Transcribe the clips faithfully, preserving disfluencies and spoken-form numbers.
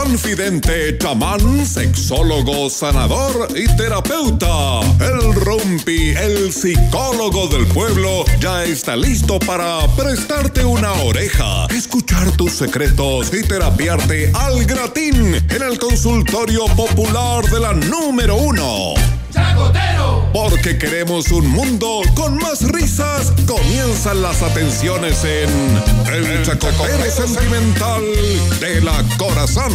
confidente, chamán, sexólogo, sanador y terapeuta. El Rumpi, el psicólogo del pueblo, ya está listo para prestarte una oreja, escuchar tus secretos y terapiarte al gratín en el consultorio popular de la número uno. ¡Chacotero! Porque queremos un mundo con más risas. Comienzan las atenciones en El, el Chacotero Sentimental de la Corazón.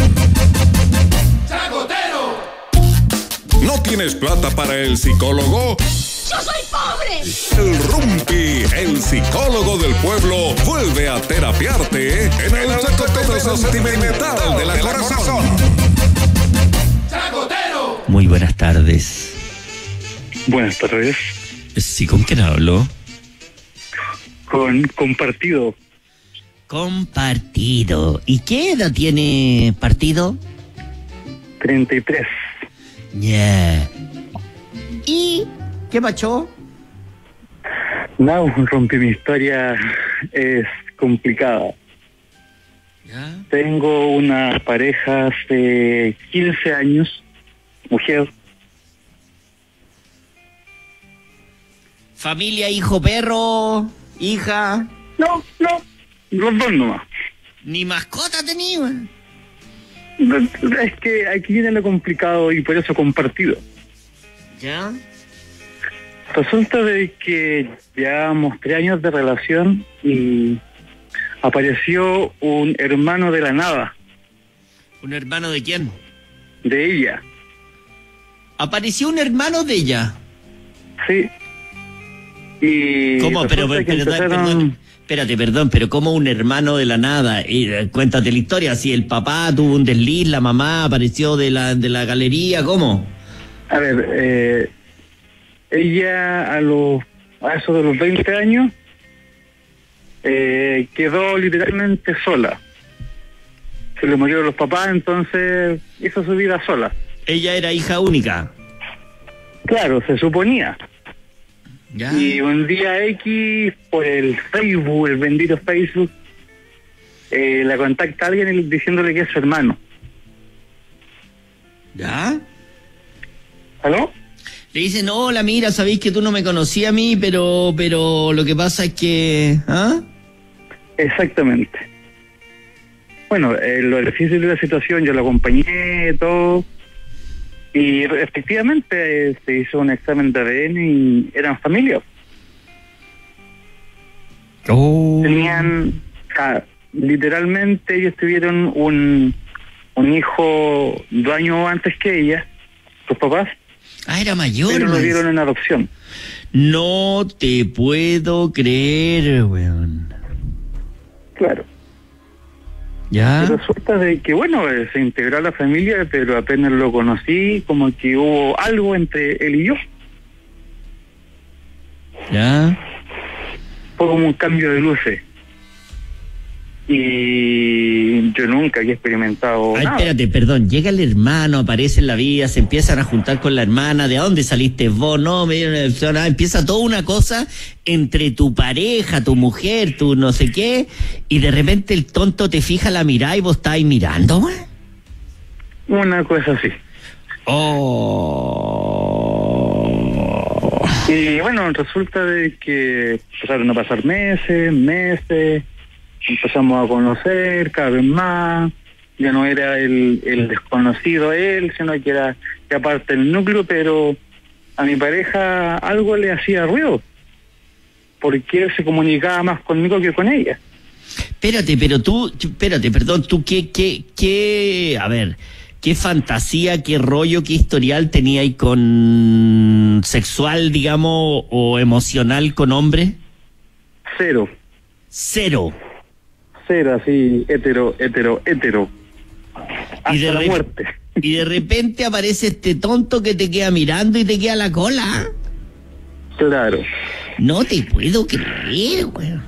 ¡Chacotero! ¿No tienes plata para el psicólogo? ¡Yo soy pobre! El Rumpi, el psicólogo del pueblo, vuelve a terapiarte en El Chacotero Sentimental de la Corazón. ¡Chacotero! Muy buenas tardes. Buenas tardes. Sí, ¿con quién hablo? Con Compartido. Compartido. ¿Y qué edad tiene Partido? treinta y tres. Ya. Yeah. ¿Y qué pasó? No, rompí mi historia, es complicada. ¿Ya? Tengo una pareja hace quince años, mujer. ¿Familia, hijo, perro, hija? No, no, los dos nomás. ¿Ni mascota tenía? Es que aquí viene lo complicado y por eso Compartido. ¿Ya? Resulta de que llevábamos tres años de relación y apareció un hermano de la nada. ¿Un hermano de quién? De ella. ¿Apareció un hermano de ella? Sí. Y ¿Cómo? Pero, pero, pero empezaron... perdón, espérate, perdón, pero ¿cómo un hermano de la nada? Y, eh, cuéntate la historia, si el papá tuvo un desliz, la mamá apareció de la, de la galería, ¿cómo? A ver, eh, ella a los a eso de los veinte años eh, quedó literalmente sola. Se le murieron los papás, entonces hizo su vida sola. Ella era hija única. Claro, se suponía. ¿Ya? Y un día X, por el Facebook, el bendito Facebook, eh, la contacta a alguien diciéndole que es su hermano. ¿Ya? ¿Aló? Le dicen, hola, mira, sabéis que tú no me conocías a mí, pero pero lo que pasa es que... ¿Ah? Exactamente. Bueno, eh, lo difícil de la situación, yo lo acompañé, todo... Y efectivamente eh, se hizo un examen de A D N y eran familia. Oh. Tenían, o sea, literalmente ellos tuvieron un, un hijo dos años antes que ella, sus papás. Ah, era mayor. Pero lo dieron en adopción. No te puedo creer, weón. Claro. ¿Ya? Y resulta de que, bueno, eh, se integró a la familia, pero apenas lo conocí, como que hubo algo entre él y yo. ¿Ya? Fue como un cambio de luces. Y yo nunca había experimentado Ay, nada. espérate, perdón. Llega el hermano, aparece en la vida, se empiezan a juntar con la hermana. ¿De dónde saliste vos? No, me dieron el... Empieza toda una cosa entre tu pareja, tu mujer, tu no sé qué, y de repente el tonto te fija la mirada y vos estás ahí mirando, güey. Una cosa así. Oh. Y bueno, resulta de que empezaron a pasar meses, meses, empezamos a conocer cada vez más, ya no era el, el desconocido él, sino que era que aparte del núcleo, pero a mi pareja algo le hacía ruido, porque él se comunicaba más conmigo que con ella. Espérate, pero tú, espérate, perdón, tú qué, qué, qué, a ver, qué fantasía, qué rollo, qué historial tenía ahí con sexual, digamos, o emocional con hombre. Cero. Cero. Cero, así, hetero, hetero, hetero. Hasta Y de, la re- muerte. y de repente aparece este tonto que te queda mirando y te queda la cola. Claro. No te puedo creer, weón.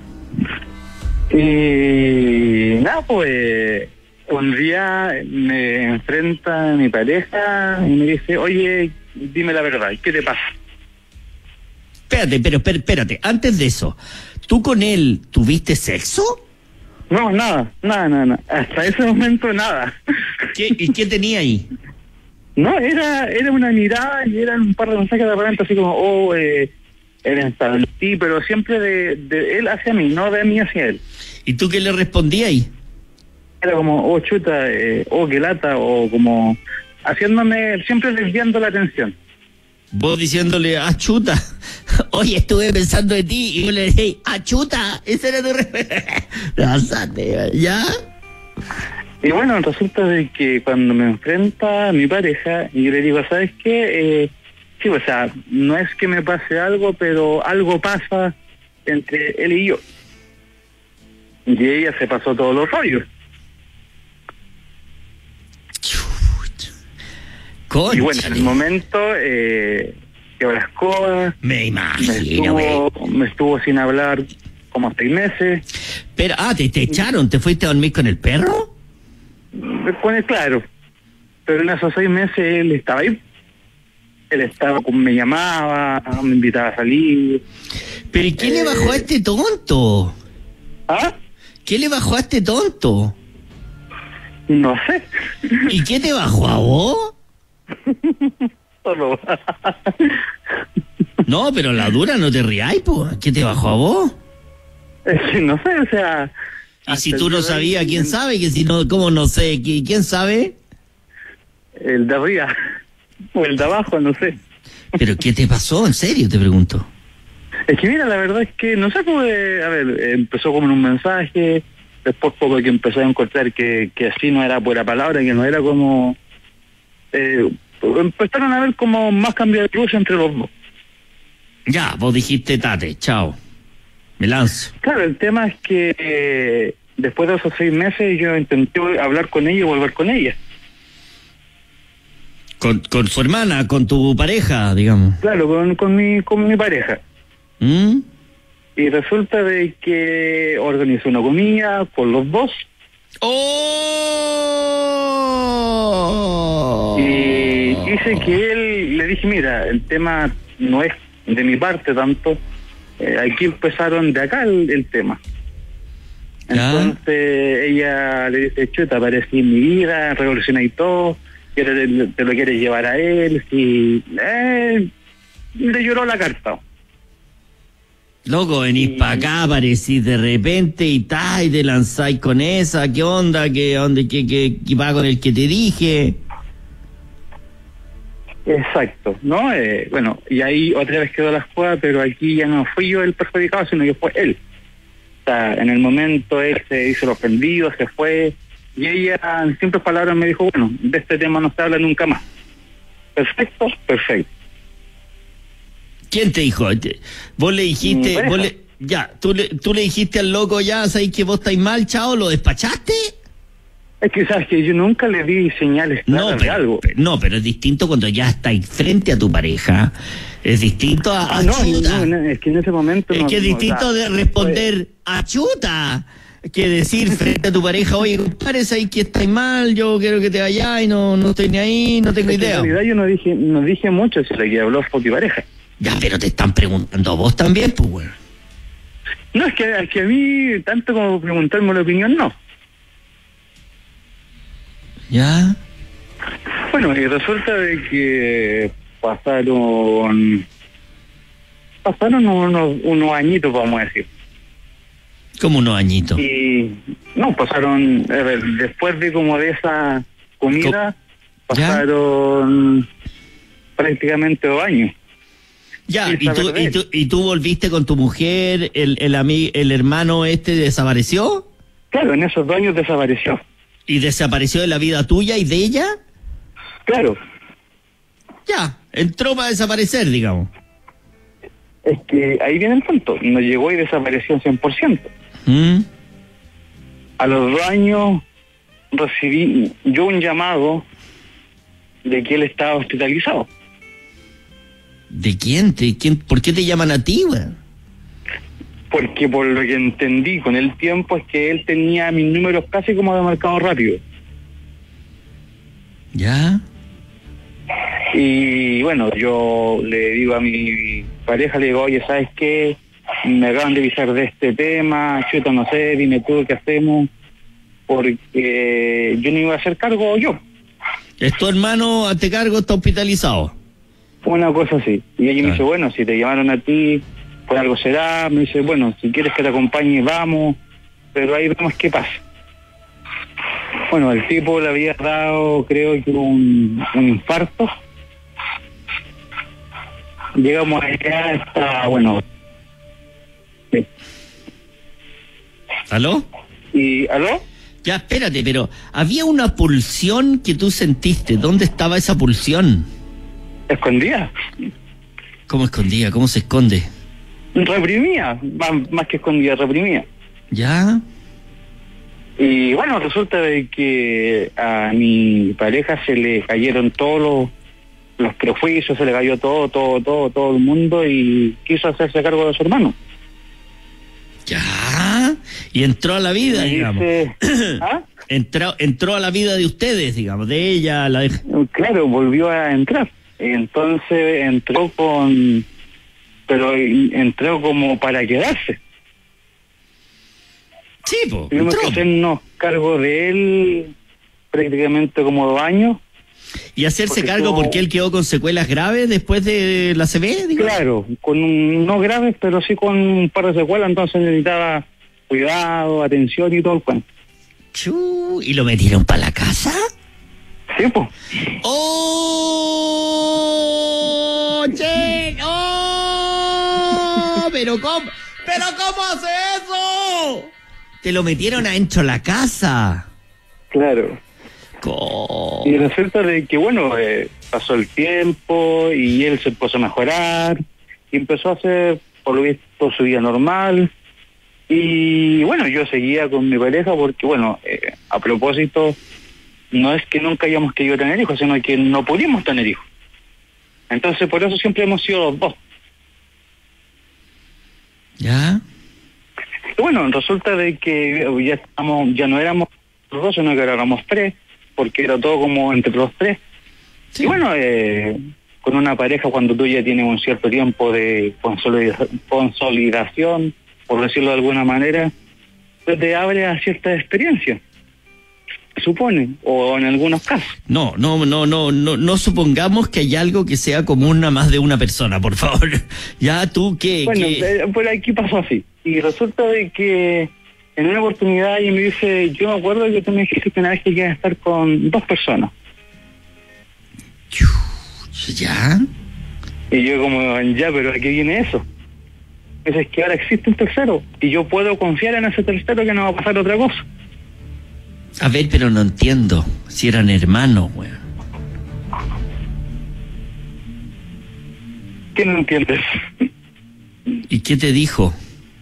Y nada, pues un día me enfrenta mi pareja y me dice, oye, dime la verdad, ¿qué te pasa? Espérate, pero espérate, espérate, antes de eso, ¿tú con él tuviste sexo? No, nada, nada, nada, nada. Hasta ese momento nada. ¿Qué, ¿Y qué tenía ahí? No, era era una mirada y eran un par de mensajes de repente así como, oh, eh, eres estable, sí, pero siempre de, de él hacia mí, no de mí hacia él. ¿Y tú qué le respondías ahí? Era como, oh, chuta, eh, oh, qué lata, o como haciéndome, siempre desviando la atención. Vos diciéndole, ah, chuta, oye, estuve pensando en ti, y yo le dije, ah, chuta, esa era tu respuesta. ¿Ya? Y bueno, resulta de que cuando me enfrenta a mi pareja, y yo le digo, ¿sabes qué? Eh, sí, o sea, no es que me pase algo, pero algo pasa entre él y yo. Y ella se pasó todos los rollos. Concha. Y bueno, en el momento, eh, quebró las cosas. Me Me imagino, güey. estuvo, me estuvo sin hablar como seis meses. Pero, ah, ¿te, te echaron? ¿Te fuiste a dormir con el perro? Me pone claro. Pero en esos seis meses él estaba ahí. Él estaba, me llamaba, me invitaba a salir. ¿Pero y qué le Eh. bajó a este tonto? ¿Ah? ¿Qué le bajó a este tonto? No sé. ¿Y qué te bajó a vos? Solo. No, pero la dura no te riáis, po. ¿Qué te bajó a vos? Es que no sé, o sea... Y si hasta tú el no día de sabías, hoy, ¿quién sabe? Que si no, ¿cómo no sé? ¿Qui- ¿Quién sabe? El de arriba. O el de abajo, no sé. ¿Pero qué te pasó? ¿En serio? Te pregunto. Es que mira, la verdad es que no sé, pues, a ver, eh, empezó como en un mensaje, después poco que empezó a encontrar que, que así no era pura palabra, que no era como... Eh, empezaron a ver como más cambio de luz entre los dos. Ya, vos dijiste, tate, chao. Me lanzo. Claro, el tema es que eh, después de esos seis meses yo intenté hablar con ella y volver con ella. Con, con su hermana, con tu pareja, digamos. Claro, con, con mi con mi pareja. ¿Mm? Y resulta de que organizó una comida con los dos. ¡Oh! Y hice que él, le dije, mira, el tema no es de mi parte tanto. Eh, aquí empezaron de acá el, el tema. ¿Ya? Entonces ella le dice, chuta, aparecí en mi vida, revolucioné y todo, y ahora te, te lo quieres llevar a él, y eh, le lloró la carta. Loco, venís Y- para acá, aparecís de repente y ta, y te lanzáis con esa, ¿qué onda? ¿Qué onda? ¿Qué, qué, qué va con el que te dije? Exacto, ¿no? Eh, bueno, y ahí otra vez quedó la jugada, pero aquí ya no fui yo el perjudicado, sino que fue él. O sea, en el momento él se hizo el ofendido, se fue, y ella en simples palabras me dijo, bueno, de este tema no se habla nunca más. Perfecto, perfecto. ¿Quién te dijo? Te- Vos le Mi dijiste, pareja. vos le, ya, tú le, tú le dijiste al loco, ya, ¿sabes que vos estáis mal, chao? ¿Lo despachaste? Es que sabes que yo nunca le di señales No, claras de pero, algo. pe- no, pero es distinto cuando ya estáis frente a tu pareja. Es distinto a, Ah, a no, chuta. no, no, es que en ese momento Es no, que es no, distinto o sea, de responder a chuta que decir frente a tu pareja, oye, compadre, sabes que estáis mal, yo quiero que te vayas y no, no estoy ni ahí, no tengo es que idea. en realidad yo no dije, no dije mucho, si la que habló fue mi pareja. Ya, pero te están preguntando a vos también, pues, bueno. No, es que, es que a mí, tanto como preguntarme la opinión, no. ¿Ya? Bueno, y resulta de que pasaron pasaron unos, unos añitos, vamos a decir. Como unos añitos. Y no, pasaron, a ver, después de como de esa comida, Co- ¿Ya? pasaron prácticamente dos años. Ya, Sí, y tú, saber de y él. tú, y tú volviste con tu mujer, el, el, ami- el hermano este desapareció Claro, en esos dos años desapareció. y desapareció de la vida tuya y de ella. Claro, Ya, entró para desaparecer, digamos. es que ahí viene el punto. No llegó y desapareció cien por ciento. ¿Mm? A los dos años recibí yo un llamado de que él estaba hospitalizado. ¿De quién? ¿De quién? ¿Por qué te llaman a ti, weón? Porque por lo que entendí con el tiempo es que él tenía mis números casi como de mercado rápido. ¿Ya? Y bueno, yo le digo a mi pareja, le digo, oye, ¿sabes qué? Me acaban de avisar de este tema, chuta, no sé, dime tú qué hacemos. porque yo no iba a hacer cargo yo. Es tu hermano, hazte cargo, está hospitalizado. Una cosa así. Y ella Claro. me dice, bueno, si te llamaron a ti, por algo será. Me dice, bueno, si quieres que te acompañe, vamos, pero ahí vemos qué pasa. Bueno, el tipo le había dado, creo que un, un infarto. Llegamos allá hasta, bueno... sí. ¿Aló? ¿Y aló? Ya, espérate, pero había una pulsión que tú sentiste. ¿Dónde estaba esa pulsión? Escondida. ¿Cómo escondía? ¿Cómo se esconde? Reprimía, más, más que escondida, reprimía. ¿Ya? Y bueno, resulta de que a mi pareja se le cayeron todos los, los prejuicios, se le cayó todo, todo, todo, todo el mundo y quiso hacerse cargo de su hermano. ¿Ya? Y entró a la vida, Me digamos. dice, ¿ah? Entró, entró a la vida de ustedes, digamos, de ella, la de... Claro, volvió a entrar. Entonces entró con... pero entró como para quedarse. Sí, po, Tuvimos entró. que hacernos cargo de él prácticamente como dos años. Y hacerse porque cargo todo- porque él quedó con secuelas graves después de la C B, digamos. Claro, con un, no graves, pero sí con un par de secuelas, entonces necesitaba cuidado, atención y todo el cuento. Chu, ¿y lo metieron para la casa? Sí, pues. ¡Oh! ¡Che! ¡Oh! ¿Pero cómo? ¿Pero cómo hace eso? Te lo metieron adentro de la casa. Claro. ¿Cómo? Y resulta de que, bueno, eh, pasó el tiempo y él se empezó a mejorar y empezó a hacer, por lo visto, su vida normal. Y bueno, yo seguía con mi pareja porque, bueno, eh, a propósito, no es que nunca hayamos querido tener hijos, sino que no pudimos tener hijos. Entonces, por eso siempre hemos sido los dos. ¿Ya? Y bueno, resulta de que ya estamos, ya no éramos los dos, sino que ahora éramos tres, porque era todo como entre los tres. Sí. Y bueno, eh, con una pareja, cuando tú ya tienes un cierto tiempo de consolida- consolidación, por decirlo de alguna manera, pues te abre a cierta experiencia, supone, o en algunos casos. No, no, no, no, no, no supongamos que hay algo que sea común a más de una persona, por favor. Ya tú que... Bueno, que... eh, por aquí pasó así. Y resulta de que en una oportunidad ella me dice, yo me acuerdo que tú me dijiste que una vez que querías estar con dos personas. ¿Ya? Y yo como, ya, pero ¿a qué viene eso? Pues es que ahora existe un tercero y yo puedo confiar en ese tercero que no va a pasar otra cosa. A ver, pero no entiendo. Si eran hermanos, weón. ¿Qué no entiendes? ¿Y qué te dijo?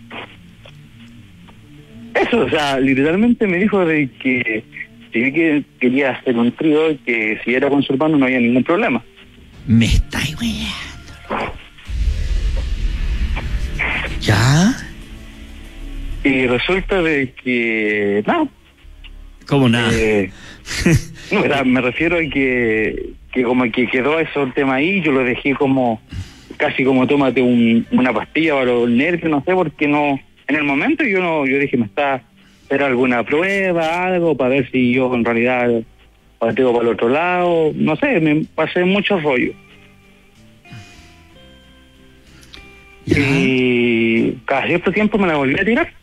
Eso, o sea, literalmente me dijo de que si vi que quería hacer un trío y que si era con su hermano no había ningún problema. Me estáis weando. ¿Ya? Y resulta de que, no, ¿Cómo nada? eh, no, o sea, me refiero a que, que como que quedó eso el tema ahí, yo lo dejé como, casi como tómate un, una pastilla para los nervios, no sé, porque no, en el momento yo no, yo dije, me está, era alguna prueba, algo, para ver si yo en realidad pateo para el otro lado, no sé, me pasé mucho rollo. ¿Ya? Y cada cierto tiempo me la volví a tirar.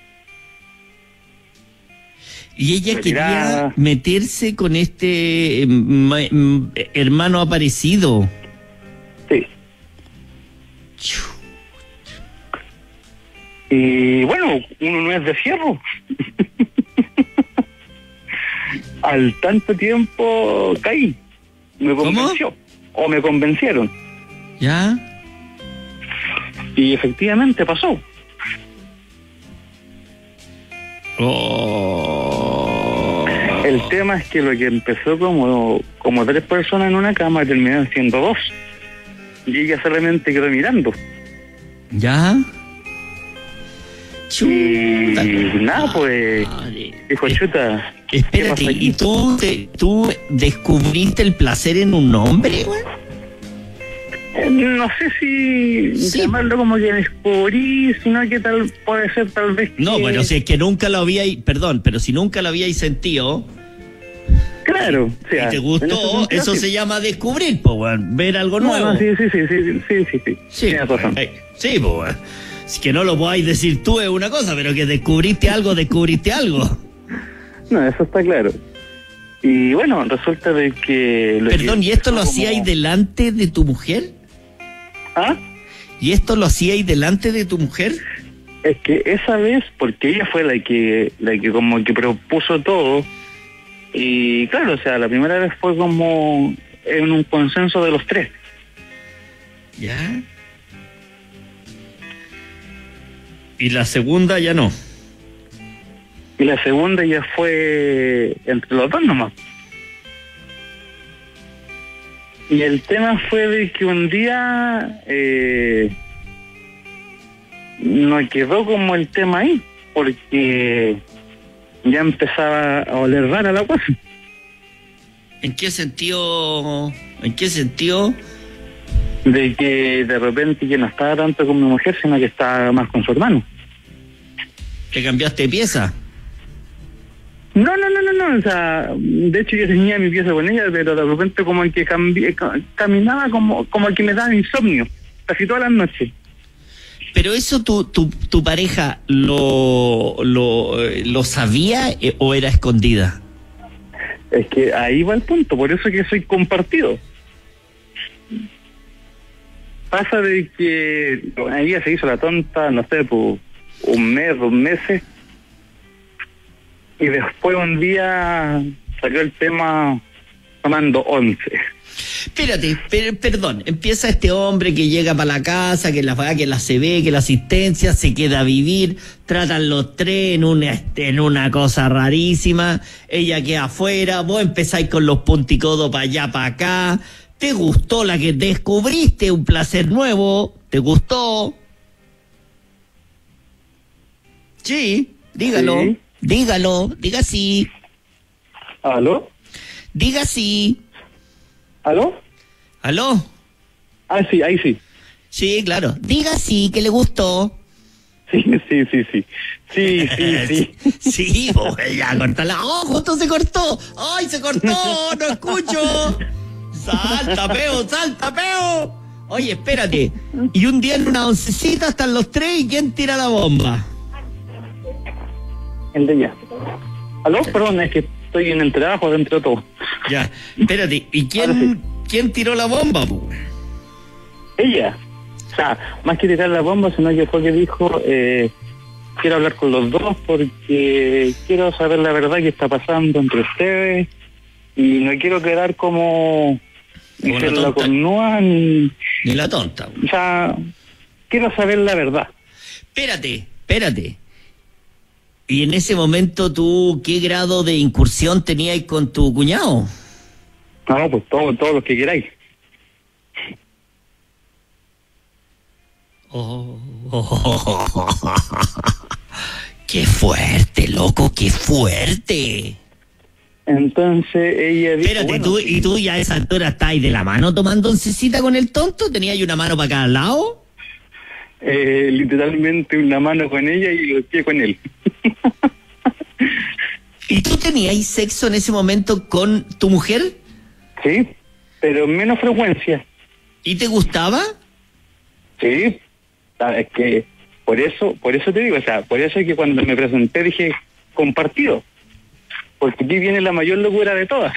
Y ella Me quería tiraba. meterse con este eh, ma- mm, hermano aparecido. Sí. Chu. Y bueno, uno no es de fierro. Al tanto tiempo caí. Me ¿Cómo? convenció. O me convencieron. ¿Ya? Y efectivamente pasó. Oh. El tema es que lo que empezó como, como tres personas en una cama terminaron siendo dos. Y ella solamente quedó mirando. ¿Ya? Y Chuta. nada, pues, Madre. dijo, chuta, ¿qué Espérate, pasa aquí? ¿y tú, te- tú descubriste el placer en un hombre, güey? Eh, no sé si Sí. llamarlo como que descubrí, sino que tal puede ser tal vez que... No, bueno, si es que nunca lo habíais, perdón, pero si nunca lo habíais sentido Claro, o sea, y te en gustó, ese sentido, eso sí. se llama descubrir, po, weón, ver algo No, nuevo. no, sí, sí, sí, sí, sí, sí, sí. Sí, Tienes razón. eh, sí, po, weón. Es que no lo podáis decir tú es una cosa, pero que descubriste algo, descubriste algo. No, eso está claro. Y bueno, resulta de que... lo Perdón, que ¿y esto lo como- hacíais delante de tu mujer? ¿Ah? ¿Y esto lo hacíais delante de tu mujer? Es que esa vez, porque ella fue la que la que como que propuso todo, y claro, o sea, la primera vez fue como en un consenso de los tres. ¿Ya? Y la segunda ya no. Y la segunda ya fue entre los dos nomás. Y el tema fue de que un día eh, no quedó como el tema ahí, porque ya empezaba a oler rara la cosa. ¿En qué sentido? ¿En qué sentido? De que de repente ya no estaba tanto con mi mujer, sino que estaba más con su hermano. ¿Que cambiaste de pieza? No, no, no, no, no, o sea, de hecho yo tenía mi pieza con ella, pero de repente como que cambié, ca- caminaba como, como que me daba insomnio, casi todas las noches. ¿Pero eso tu, tu, tu pareja lo, lo, eh, lo sabía eh, o era escondida? Es que ahí va el punto, por eso que soy compartido. Pasa de que ella se hizo la tonta, no sé, por un mes, dos meses, y después un día salió el tema tomando once. Espérate, per- perdón, empieza este hombre que llega para la casa, que la que la se ve, que la asistencia, se queda a vivir, tratan los tres en una, en una cosa rarísima, ella queda afuera, vos empezáis con los punticodos para allá, para acá, te gustó la que descubriste, un placer nuevo, te gustó. Sí, dígalo, Sí. dígalo, diga sí, ¿Aló? diga sí. ¿Aló? ¿Aló? Ah, sí, ahí sí. Sí, claro. Diga sí, que le gustó. Sí, sí, sí, sí. Sí, sí, sí. Sí, pues ya, cortala. ¡Oh, justo se cortó! ¡Ay, se cortó! ¡No escucho! ¡Salta, peo, salta, peo! Oye, espérate. Y un día en una oncecita están los tres y ¿quién tira la bomba? El de ella. ¿Aló? Perdón, es que estoy en el trabajo dentro de todo. Ya, espérate. ¿Y Ahora quién, quién tiró la bomba, pues? Ella. O sea, más que tirar la bomba, sino que fue que dijo, eh, quiero hablar con los dos porque quiero saber la verdad que está pasando entre ustedes y no quiero quedar como ni Como ser la la tonta. cornúa ni... Ni la tonta. O sea, quiero saber la verdad. Espérate, espérate. ¿Y en ese momento tú qué grado de incursión tenías con tu cuñado? No, pues todo, todo lo que queráis. Oh, oh, oh, oh. ¡Qué fuerte, loco, qué fuerte! Entonces ella dijo, Espérate, bueno, tú, ¿y tú ya a esa altura estáis de la mano tomando oncecita con el tonto? ¿Tenías ahí una mano para cada lado? eh, literalmente una mano con ella y los pies con él. ¿Y tú tenías sexo en ese momento con tu mujer? Sí, pero menos frecuencia. ¿Y te gustaba? Sí, ah, es que por eso, por eso te digo, o sea, por eso es que cuando me presenté dije compartido, porque aquí viene la mayor locura de todas.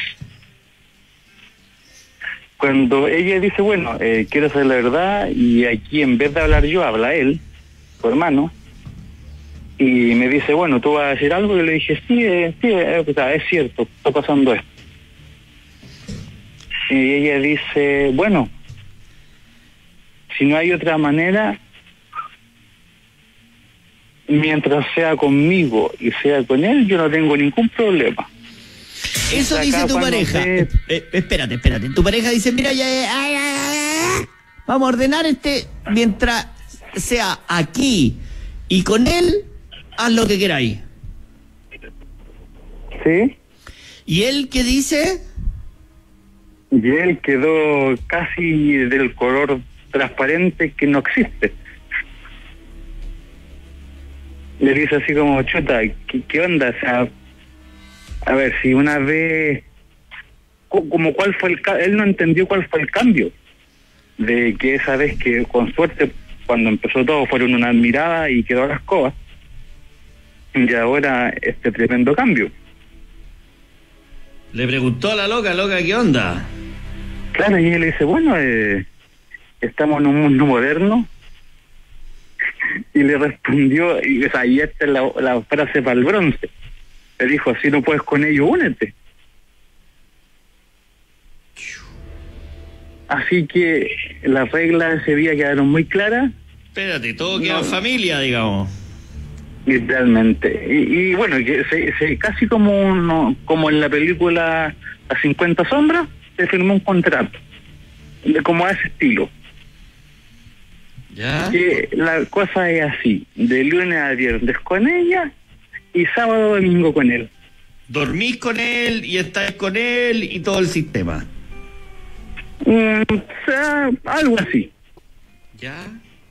Cuando ella dice, bueno, eh, quiero saber la verdad, y aquí en vez de hablar yo, habla él, su hermano, y me dice, bueno, ¿tú vas a decir algo? Y yo le dije, sí, eh, sí, eh, o sea, es cierto, está pasando esto. Y ella dice, bueno, si no hay otra manera, mientras sea conmigo y sea con él, yo no tengo ningún problema. Eso Acá dice tu cuando pareja. se- Eh, eh, espérate, espérate. Tu pareja dice, mira, ya, ya, ya, ya, ya, vamos a ordenar este mientras sea aquí y con él, haz lo que queráis. ¿Sí? ¿Y él qué dice? Y él quedó casi del color transparente que no existe. Le dice así como, chuta, ¿qué, qué onda? O sea, a ver, si una vez, como cuál fue el él no entendió cuál fue el cambio, de que esa vez que con suerte, cuando empezó todo, fueron una mirada y quedó a la escoba, y ahora este tremendo cambio. Le preguntó a la loca, loca, ¿qué onda? Claro, y él le dice, bueno, eh, estamos en un mundo moderno. Y le respondió, y, o sea, y esta es la, la frase para el bronce. Le dijo, si no puedes con ellos, únete. Así que las reglas de ese día quedaron muy claras. Espérate, todo queda No. en familia, digamos. Literalmente. Y, y bueno, que se, se, casi como uno, como en la película Las cincuenta sombras, se firmó un contrato, de como a ese estilo. ¿Ya? Que la cosa es así, de lunes a viernes con ella y sábado domingo con él. Dormís con él y estás con él y todo el sistema. Mm, o sea, algo así. ¿Ya?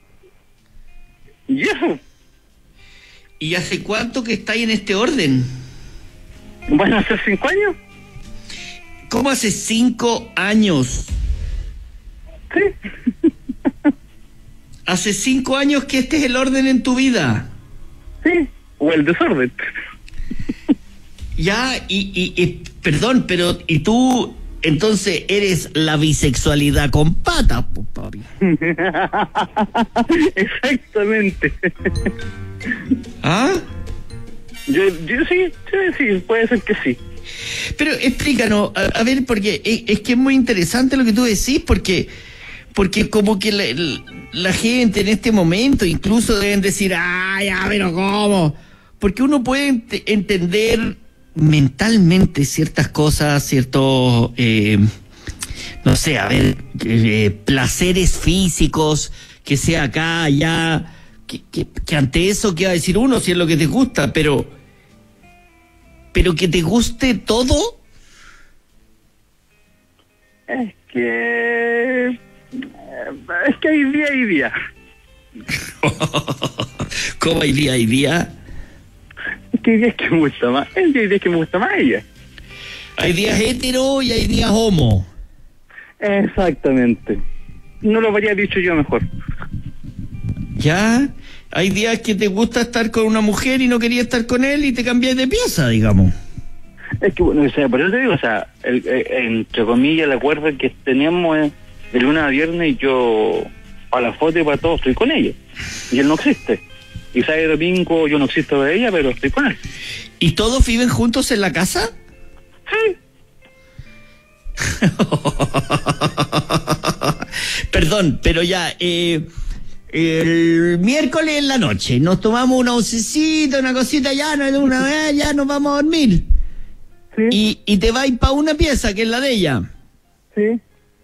Y eso, ¿Y hace cuánto que estáis en este orden? ¿van a ser cinco años? ¿Cómo hace cinco años? Sí, Hace cinco años que este es el orden en tu vida. sí, o el desorden. Ya, y, y, y perdón, pero ¿y tú entonces eres la bisexualidad con patas, pues, papi? Exactamente. ¿Ah? Yo, yo sí, sí, sí, puede ser que sí. Pero explícanos, a, a ver, porque es, es que es muy interesante lo que tú decís, porque porque como que la, la gente en este momento incluso deben decir, ah, ya, pero ¿cómo? Porque uno puede ent- entender mentalmente ciertas cosas, ciertos, eh, no sé, a ver, eh, placeres físicos, que sea acá, allá, que, que, que ante eso, ¿qué va a decir uno si es lo que te gusta? Pero, pero que te guste todo. Es que... Es que hay día y día. ¿Cómo hay día y día? Es que hay días que me gusta más. Es que hay días que me gusta más ella. Hay días hetero y hay días homo. Exactamente. No lo habría dicho yo mejor. ¿Ya? Hay días que te gusta estar con una mujer y no querías estar con él y te cambias de pieza, digamos. Es que, bueno, o sea, por eso te digo, o sea, el, el, entre comillas, el acuerdo que tenemos es de lunes a viernes y yo, para la foto y para todo, estoy con ella. Y él no existe. Y sábado y domingo yo no existo de ella, pero estoy con él. ¿Y todos viven juntos en la casa? Sí. Perdón, pero ya, eh, el miércoles en la noche nos tomamos una oncecita, una cosita, ya, no, una vez, ya nos vamos a dormir. Sí. Y, y te vais para una pieza, que es la de ella. Sí.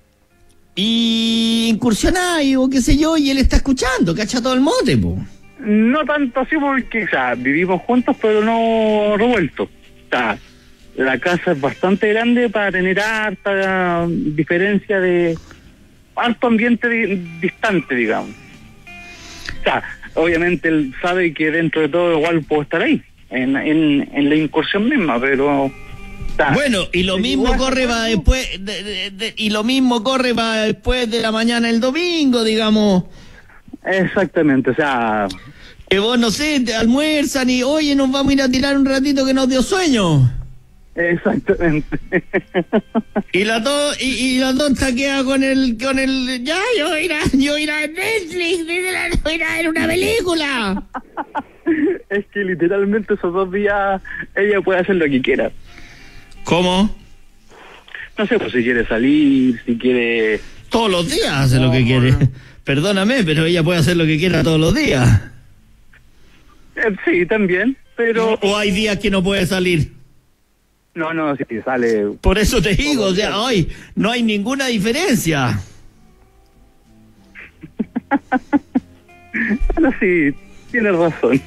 Y incursionáis o qué sé yo, y él está escuchando, cacha todo el mote, po. No tanto así porque, o sea, vivimos juntos, pero no revueltos. O sea, la casa es bastante grande para tener harta diferencia de... harto ambiente di- distante, digamos. O sea, obviamente él sabe que dentro de todo igual puedo estar ahí, en, en, en la incursión misma, pero... o sea, Bueno, y lo mismo igual- corre va después, de, de, de, y lo mismo corre va después de la mañana el domingo, digamos. Exactamente, o sea... Que vos, no sé, te almuerzan y, oye, nos vamos a ir a tirar un ratito que nos dio sueño. Exactamente. Y la to y, y la tonta queda con el, con el, ya, yo voy a ir a, yo voy a ir a Netflix, voy a ir a ver una película. Es que literalmente esos dos días ella puede hacer lo que quiera. ¿Cómo? No sé, pues si quiere salir, si quiere... Todos los días hace lo No, que quiere. no. Perdóname, pero ella puede hacer lo que quiera todos los días. Eh, sí, también, pero... O hay días que no puede salir. No, no, si sale... Por eso te digo, o sea, hoy no hay ninguna diferencia. Bueno, sí, tienes razón.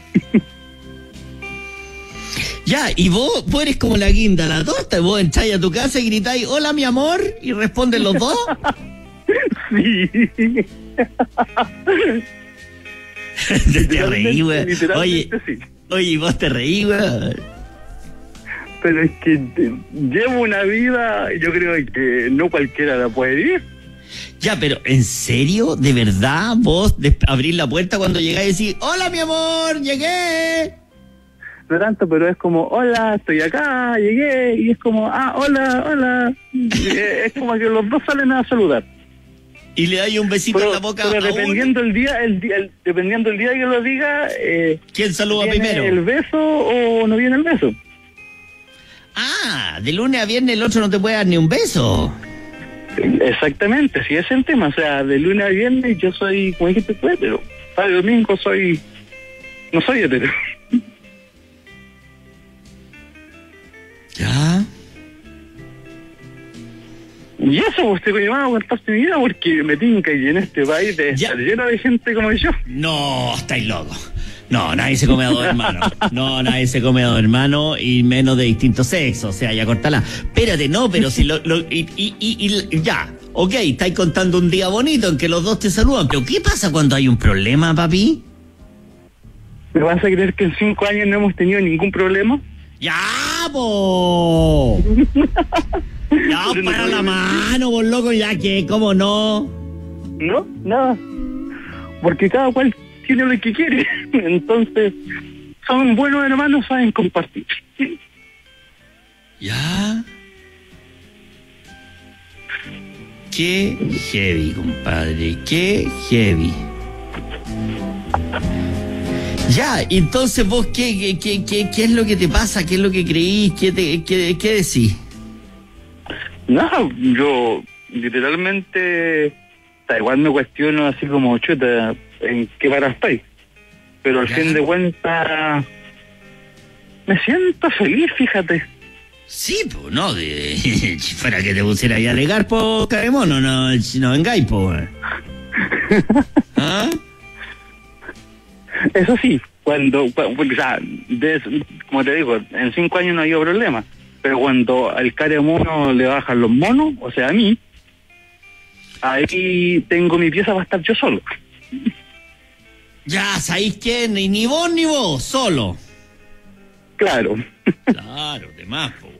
Ya, y vos, vos eres como la guinda, la torta, vos entráis a tu casa y gritáis, hola mi amor, y responden los dos. Sí. Te reí, weón. Oye, sí. oye, vos te reí, weón. Pero es que te, llevo una vida, yo creo que no cualquiera la puede vivir. Ya, pero ¿en serio? ¿De verdad vos abrís la puerta cuando llegáis y decís, hola mi amor, llegué? No tanto, pero es como, hola, estoy acá, llegué, y es como, ah, hola, hola. Es como que los dos salen a saludar. Y le dais un besito pero, en la boca pero a dependiendo uno. el día, el, día- el- dependiendo el día que lo diga, eh, ¿Quién saluda ¿viene primero? el beso o no viene el beso? Ah, de lunes a viernes el otro no te puede dar ni un beso. Exactamente, si es el tema, o sea, de lunes a viernes yo soy, como dijiste tú, pero sábado y domingo soy, no soy hetero. Ya. Y eso, pues te llamaba a contarte mi vida porque me tinca y en este país de Ya. estar lleno de gente como yo. No, estáis locos. No, nadie se come a dos hermanos. No, nadie se come a dos hermanos y menos de distinto sexo. O sea, ya cortala. Espérate, no, pero si lo. lo y, y, y, y ya, ok, estáis contando un día bonito en que los dos te saludan. Pero ¿qué pasa cuando hay un problema, papi? ¿Me vas a creer que en cinco años no hemos tenido ningún problema? ¡Ya, po! Ya, para la mano, vos loco, ya que, ¿cómo no? No, nada. Porque cada cual tiene lo que quiere. Entonces, son buenos hermanos, saben compartir. Ya. Qué heavy, compadre, qué heavy. Ya, entonces vos, ¿qué, qué, qué, qué, qué es lo que te pasa? ¿Qué es lo que creís? ¿Qué, te, qué, qué decís? No, yo literalmente, ta, igual me cuestiono así como, chuta, ¿en qué para estoy? Pero al Ya. fin de cuentas, me siento feliz, fíjate. Sí, pues, no, de, si fuera que te pusiera ahí a alegar, po, caremono, no, no vengáis, po. ¿Ah? Eso sí, cuando, cu- porque, o sea, de- como te digo, en cinco años no ha habido problema, pero cuando al care mono le bajan los monos, o sea, a mí, ahí tengo mi pieza para estar yo solo. Ya, ¿sabéis qué? Ni, ni vos ni vos, solo. Claro. Claro, de más, po.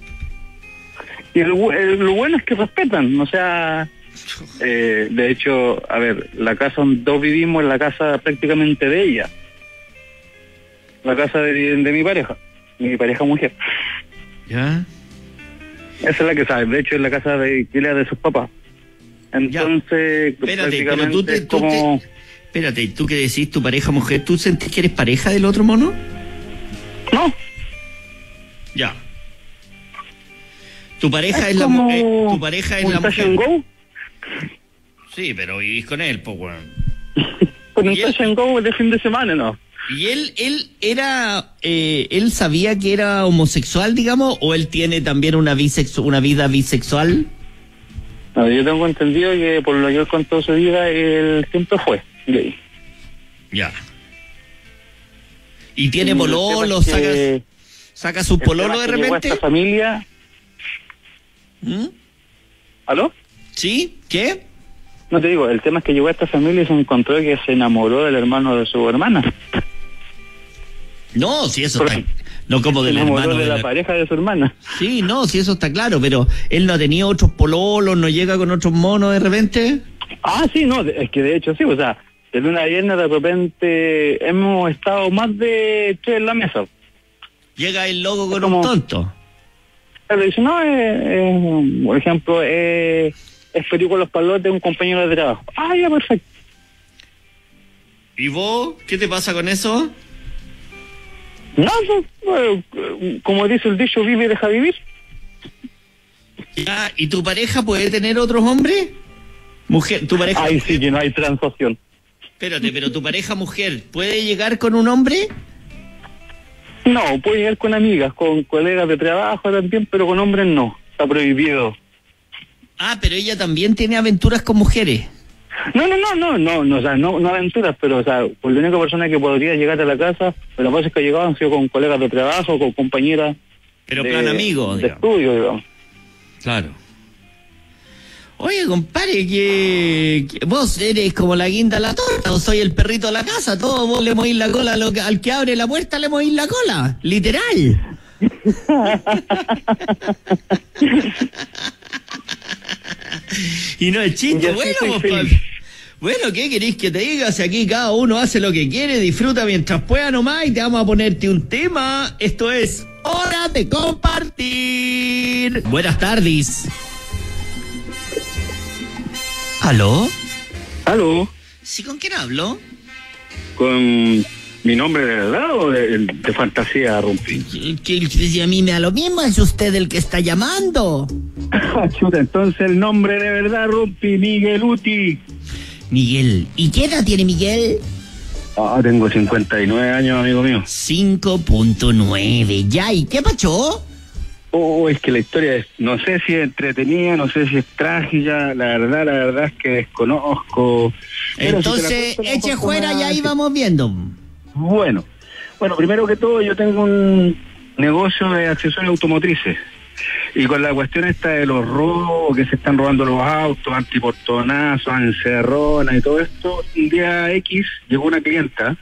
Y el bu- el- lo bueno es que respetan, o sea, eh, de hecho, a ver, la casa donde todos vivimos es la casa prácticamente de ella, la casa de, de mi pareja, mi pareja mujer. ¿Ya? Esa es la que sabe, de hecho es la casa de que era de sus papás. Entonces, Espérate, pero prácticamente tú te, es tú como... te- espérate, tú que decís tu pareja mujer, ¿tú sentís que eres pareja del otro mono? No, Ya. Tu pareja es, es la como mu- eh, tu pareja es un la touch mujer. and go, Sí, pero vivís con él, pues, weón. con un ¿Y él? touch and go de fin de semana, ¿no? ¿Y él, él era, eh, él sabía que era homosexual, digamos, o él tiene también una bisexu una vida bisexual? No, yo tengo entendido que por lo que él contó su vida, él siempre fue gay. Ya. ¿Y tiene Y el pololo, tema es saca, que- saca su el tema pololo es de que llegó a repente? esta familia... ¿Mm? ¿Aló? ¿Sí? ¿Qué? No te digo, el tema es que llegó a esta familia y se encontró que se enamoró del hermano de su hermana. No, si eso Por- está... No como Se del enamoró hermano de de la la- pareja de su hermana. Sí, no, si eso está claro, pero él no ha tenido otros pololos, no llega con otros monos de repente. Ah, sí, no, de- es que de hecho sí, o sea, de luna a viernes de repente hemos estado más de tres en la mesa. Llega el loco con como- un tonto. Pero dice, no, eh, eh, por ejemplo, eh, es Federico Los Palotes, un compañero de trabajo. Ah, ya, perfecto. ¿Y vos? ¿Qué te pasa con eso? No, pues, bueno, eh, como dice el dicho, vive y deja vivir. Ya, ¿y tu pareja puede tener otros hombres? Mujer, tu pareja... Ay, sí, que no hay transacción. Espérate, pero tu pareja mujer, ¿puede llegar con un hombre? No, puede llegar con amigas, con colegas de trabajo también, pero con hombres no. Está prohibido. Ah, pero ella también tiene aventuras con mujeres. No, no, no, no, no, no, o sea, no, no aventuras, pero, o sea, por la única persona que podría llegar a la casa, pero las veces que ha llegado han sido con colegas de trabajo, con compañeras Pero de, plan amigo, de digamos. estudio, digamos. Claro. Oye, compadre, que, que vos eres como la guinda a la torta, o soy el perrito de la casa, todos vos le movís la cola a lo que, al que abre la puerta, le movís la cola, literal. Y no es chiste, bueno, vos, pa- bueno, ¿qué queréis que te diga? Si aquí cada uno hace lo que quiere, disfruta mientras pueda nomás y te vamos a ponerte un tema. Esto es Hora de Compartir. Buenas tardes. ¿Aló? ¿Aló? ¿Sí, con quién hablo? ¿Con mi nombre de verdad o de, de fantasía, Rumpi? Que, que, que si a mí me da lo mismo, es usted el que está llamando. Chuta, entonces el nombre de verdad, Rumpi, Miguel Uti. Miguel. ¿Y qué edad tiene Miguel? Ah, tengo cincuenta y nueve años, amigo mío. cinco punto nueve. Ya, ¿y qué pachó? Oh, es que la historia es, no sé si es entretenida, no sé si es trágica, la verdad, la verdad es que desconozco. Pero Entonces, si te la cuento, eche no fuera y nada, ahí que- vamos viendo. Bueno, bueno, primero que todo yo tengo un negocio de accesorios automotrices. Y con la cuestión esta de los robos, que se están robando los autos, antiportonazos, encerronas y todo esto, un día X llegó una clienta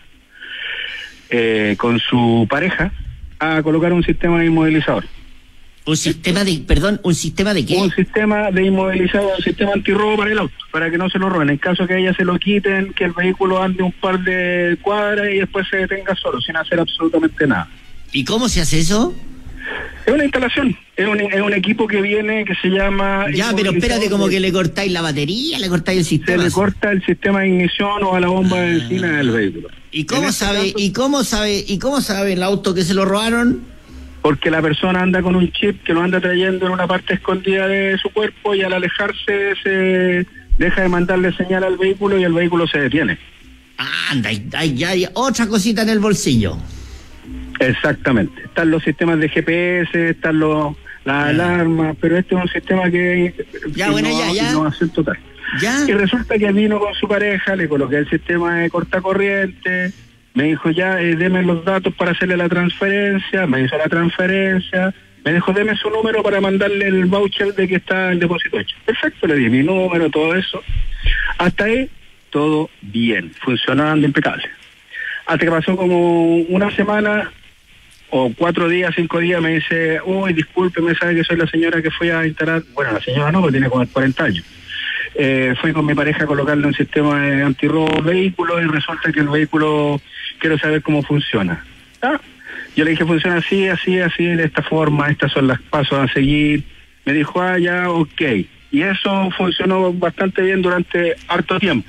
eh, con su pareja a colocar un sistema de inmovilizador. Un sistema de, perdón, ¿un sistema de qué? Un sistema de inmovilizador, un sistema antirrobo para el auto, para que no se lo roben. En caso que a ella se lo quiten, que el vehículo ande un par de cuadras y después se detenga solo, sin hacer absolutamente nada. ¿Y cómo se hace eso? Es una instalación, es un, es un equipo que viene, que se llama... Ya, pero espérate, como que le cortáis la batería, le cortáis el Se sistema. le corta el sistema de ignición o a la bomba de benzina del vehículo. ¿Y cómo En este sabe, caso, y cómo sabe, y cómo sabe el auto que se lo robaron? Porque la persona anda con un chip que lo anda trayendo en una parte escondida de su cuerpo y al alejarse se deja de mandarle señal al vehículo y el vehículo se detiene. Anda, hay, hay, ya hay otra cosita en el bolsillo. Exactamente. Están los sistemas de G P S, están los las alarmas, pero este es un sistema que Ya, bueno, ya, ya. innovación total. ¿Ya? Y resulta que vino con su pareja, le coloqué el sistema de cortacorriente, me dijo ya, eh, deme los datos para hacerle la transferencia, me hizo la transferencia, me dijo deme su número para mandarle el voucher de que está el depósito hecho. Perfecto, le di mi número, todo eso. Hasta ahí, todo bien, funcionando impecable. Hasta que pasó como una semana o cuatro días, cinco días, me dice, uy, disculpe, me sabe que soy la señora que fui a instalar, bueno, la señora no, porque tiene como cuarenta años. Eh, fui con mi pareja a colocarle un sistema de antirrobo al vehículo y resulta que el vehículo, quiero saber cómo funciona. ¿Ah? Yo le dije, funciona así, así, así, de esta forma, estas son los pasos a seguir. Me dijo, ah, ya, ok. Y eso funcionó bastante bien durante harto tiempo.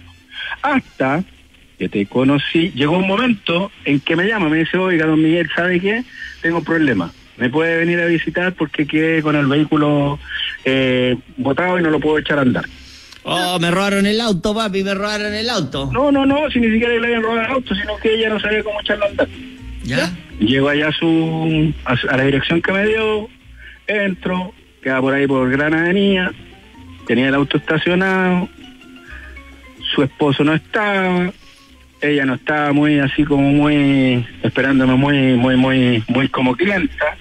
Hasta que te conocí, llegó un momento en que me llama, me dice, oiga, don Miguel, ¿sabe qué? Tengo un problema. Me puede venir a visitar porque quedé con el vehículo eh, botado y no lo puedo echar a andar. Oh, me robaron el auto, papi, me robaron el auto. No, no, no, si ni siquiera le habían robado el auto, sino que ella no sabía cómo echarlo a andar. ¿Ya? Llego allá a, su, a, su- a la dirección que me dio, entro, queda por ahí por Gran Avenida, tenía el auto estacionado, su esposo no estaba, ella no estaba muy así como muy, esperándome muy, muy, muy, muy como clienta.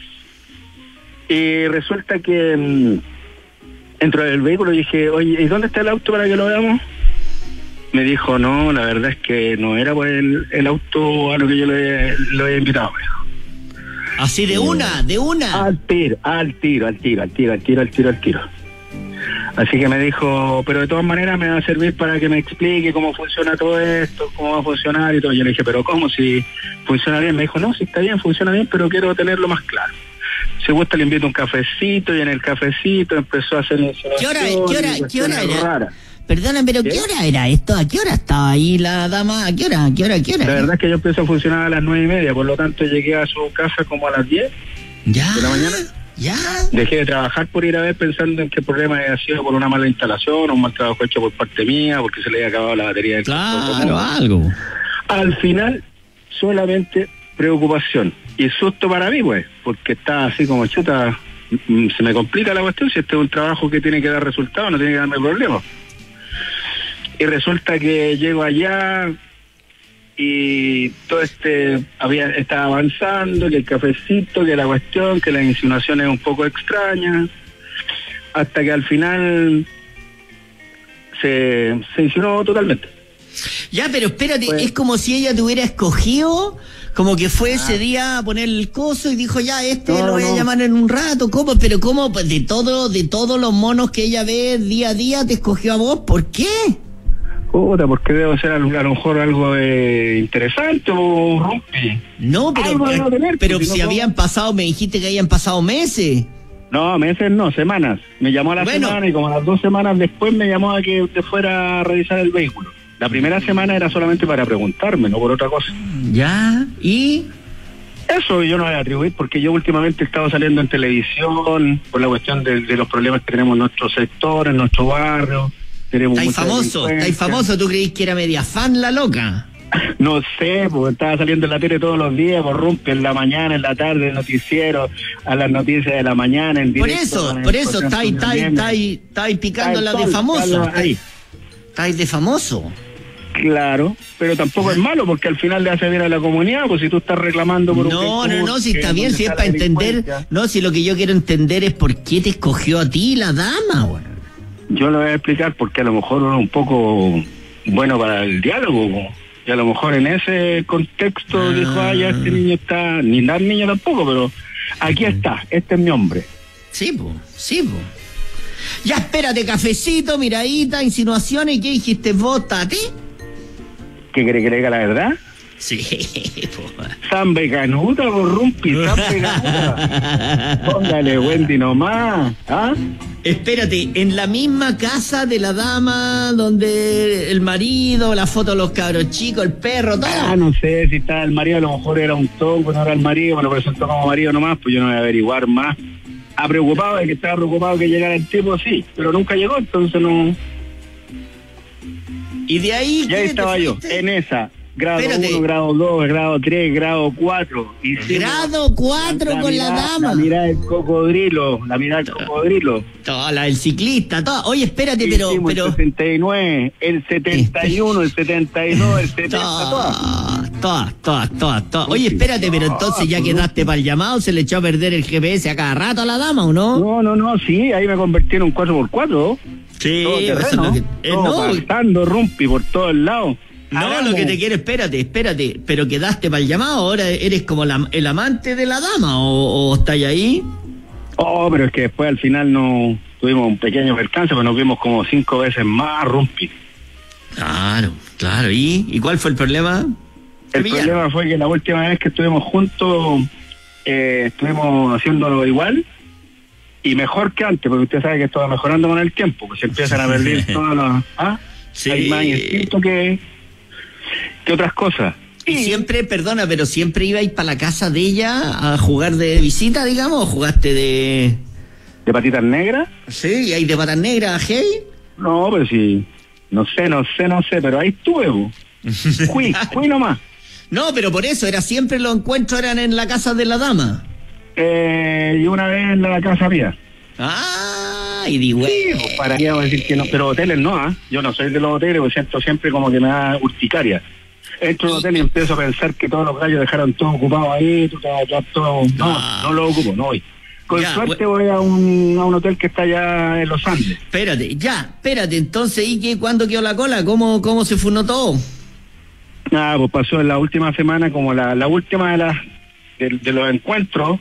Y resulta que mm, entro del vehículo y dije, oye, ¿y dónde está el auto para que lo veamos? Me dijo, no, la verdad es que no era por el, el auto a lo que yo le, lo había invitado, me dijo. Así de una, de una. Al tiro, al tiro, al tiro, al tiro, al tiro, al tiro, al tiro. Así que me dijo, pero de todas maneras me va a servir para que me explique cómo funciona todo esto, cómo va a funcionar y todo. Yo le dije, pero ¿cómo? Si funciona bien. Me dijo, no, si está bien, funciona bien, pero quiero tenerlo más claro. Si gusta le invito un cafecito y en el cafecito empezó a hacer ¿Qué hora, qué hora, qué hora era? raras. Perdona, pero ¿qué ¿Qué? hora era esto? ¿A qué hora estaba ahí la dama? ¿A qué hora? ¿A qué hora? ¿A qué hora? La verdad es que yo empecé a funcionar a las nueve y media, por lo tanto llegué a su casa como a las diez ¿Ya? de la mañana. ¿Ya? Dejé de trabajar por ir a ver pensando en que el problema había sido por una mala instalación o un mal trabajo hecho por parte mía, porque se le había acabado la batería del Claro, computador. algo. Al final, solamente preocupación y susto para mí, pues, porque estaba así como chuta, mm, se me complica la cuestión, si este es un trabajo que tiene que dar resultados, no tiene que darme problemas. Y resulta que llego allá y todo este había estaba avanzando, que el cafecito, que la cuestión, que la insinuación es un poco extraña, hasta que al final se, se insinuó totalmente. Ya, pero espérate, Pues- es como si ella te hubiera escogido, como que fue ese día a poner el coso y dijo, ya, este No, lo voy no. a llamar en un rato. ¿Cómo? Pero ¿cómo? Pues de todo, de todos los monos que ella ve día a día, te escogió a vos. ¿Por qué? Puta, porque debe ser a lo a lo mejor algo eh, interesante o rompe. No, pero, Algo debe tener, pero porque si no- habían pasado, me dijiste que habían pasado meses. No, meses no, semanas. Me llamó a la Bueno. semana y como a las dos semanas después me llamó a que te fuera a revisar el vehículo. La primera semana era solamente para preguntarme, no por otra cosa. Ya, y... Eso yo no voy a atribuir porque yo últimamente he estado saliendo en televisión por la cuestión de, de los problemas que tenemos en nuestro sector, en nuestro barrio. Tenemos Estáis mucha famoso, estáis delincuencia. famoso. ¿Tú creís que era media fan la loca? No sé, porque estaba saliendo en la tele todos los días, por rompe en la mañana, en la tarde, el noticiero, a las noticias de la mañana, en Por directo, eso, con por el eso, José estáis, Antonio estáis, Menem. estáis, estáis picando Al la de sol, famoso. Carlos, ahí. Estáis de famoso. Claro, pero tampoco es malo porque al final le hace bien a la comunidad, pues si tú estás reclamando por un No, bien no, no, común, si que está es bien, donde si es está para la entender. delincuencia. No, si lo que yo quiero entender es por qué te escogió a ti la dama, güey. Yo lo voy a explicar porque a lo mejor uno es un poco bueno para el diálogo, po. Y a lo mejor en ese contexto Ah. dijo, ah, ya este niño está, ni dar niño tampoco, pero aquí está, este es mi hombre. Sí, po, sí, po. Ya, espérate, cafecito, miradita, insinuaciones. ¿Qué dijiste vos, Tati? ¿Qué cree que le diga la verdad? Sí, po. San Becanuta, por Rumpi, San Becanuta. Póngale Wendy nomás, ¿ah? Espérate, en la misma casa de la dama, donde el marido, la foto de los cabros chicos, el perro, todo. Ah, no sé si estaba el marido, a lo mejor era un tongo, no era el marido, me lo presentó como marido nomás, pues yo no voy a averiguar más. Ah, preocupado de que estaba preocupado que llegara el tipo, sí, pero nunca llegó, entonces no. Y de ahí. Y ¿qué ahí te estaba yo, fuiste? en esa, grado Espérate. uno, grado dos, grado tres, grado cuatro. Grado cuatro con la dama. La mirada del cocodrilo, la mirada del cocodrilo. Toda la del ciclista, toda. Oye, espérate, pero. Hicimos pero... el sesenta y nueve, el setenta y uno, el setenta y dos, el setenta, todas. Todas, todas, todas, todas, todas. Oye, espérate, pero entonces ya quedaste para el llamado, se le echó a perder el G P S a cada rato a la dama, ¿o no? No, no, no, sí, ahí me convertí en un cuatro por cuatro. Sí, Todo eso es terreno, lo que. eh, todo no, pasando rumpi por todos lados. no, Hagamos. lo que te quiero, espérate, espérate, pero quedaste para el llamado, ahora eres como la- el amante de la dama, o, o estás ahí. Oh, pero es que después al final no tuvimos un pequeño percance, pero nos vimos como cinco veces más rumpi. Claro, claro, ¿y? ¿Y cuál fue el problema? El Villa. problema fue que la última vez que estuvimos juntos, eh, estuvimos haciéndolo igual y mejor que antes, porque usted sabe que esto va mejorando con el tiempo, pues se empiezan a perder todas las... ¿ah? Sí. Hay más instinto que, que otras cosas. Y siempre, perdona, pero siempre ibais para la casa de ella a jugar de visita, digamos, o jugaste de... ¿De patitas negras? Sí, y hay de patas negras, hey. No, pero sí, no sé, no sé, no sé, pero ahí estuve, po. Fui, fui nomás. No, pero por eso, era siempre los encuentros eran en la casa de la dama. Eh, y una vez en la casa mía. Ah, y di güey. Sí, pues, para qué vamos a decir que no, pero hoteles no, ¿ah? Yo no soy de los hoteles, porque siento siempre como que me da urticaria. Entro en un hotel y empiezo a pensar que todos los gallos dejaron todo ocupado ahí, tú te vas a quedar todo... No, Ah. no lo ocupo, no voy. Con Ya, suerte voy a un, a un hotel que está allá en los Andes. Espérate, ya, espérate, entonces, ¿y qué, cuándo quedó la cola? ¿Cómo, cómo se funó todo? Ah, pues pasó en la última semana, como la, la última de, las de, de los encuentros,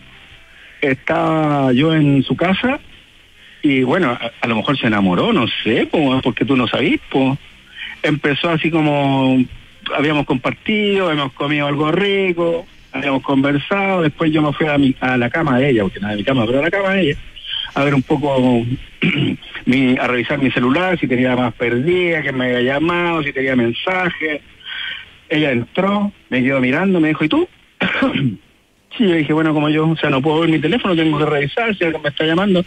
estaba yo en su casa y bueno, a, a lo mejor se enamoró, no sé, pues, porque tú no sabís, pues. Empezó así como, habíamos compartido, habíamos comido algo rico, habíamos conversado, después yo me fui a, mi, a la cama de ella, porque no era mi cama, pero a la cama de ella, a ver un poco, mi, a revisar mi celular, si tenía más perdida, que me había llamado, si tenía mensajes. Ella entró, me quedó mirando, me dijo, ¿y tú? Sí, yo dije, bueno, como yo, o sea, no puedo ver mi teléfono, tengo que revisar si alguien me está llamando.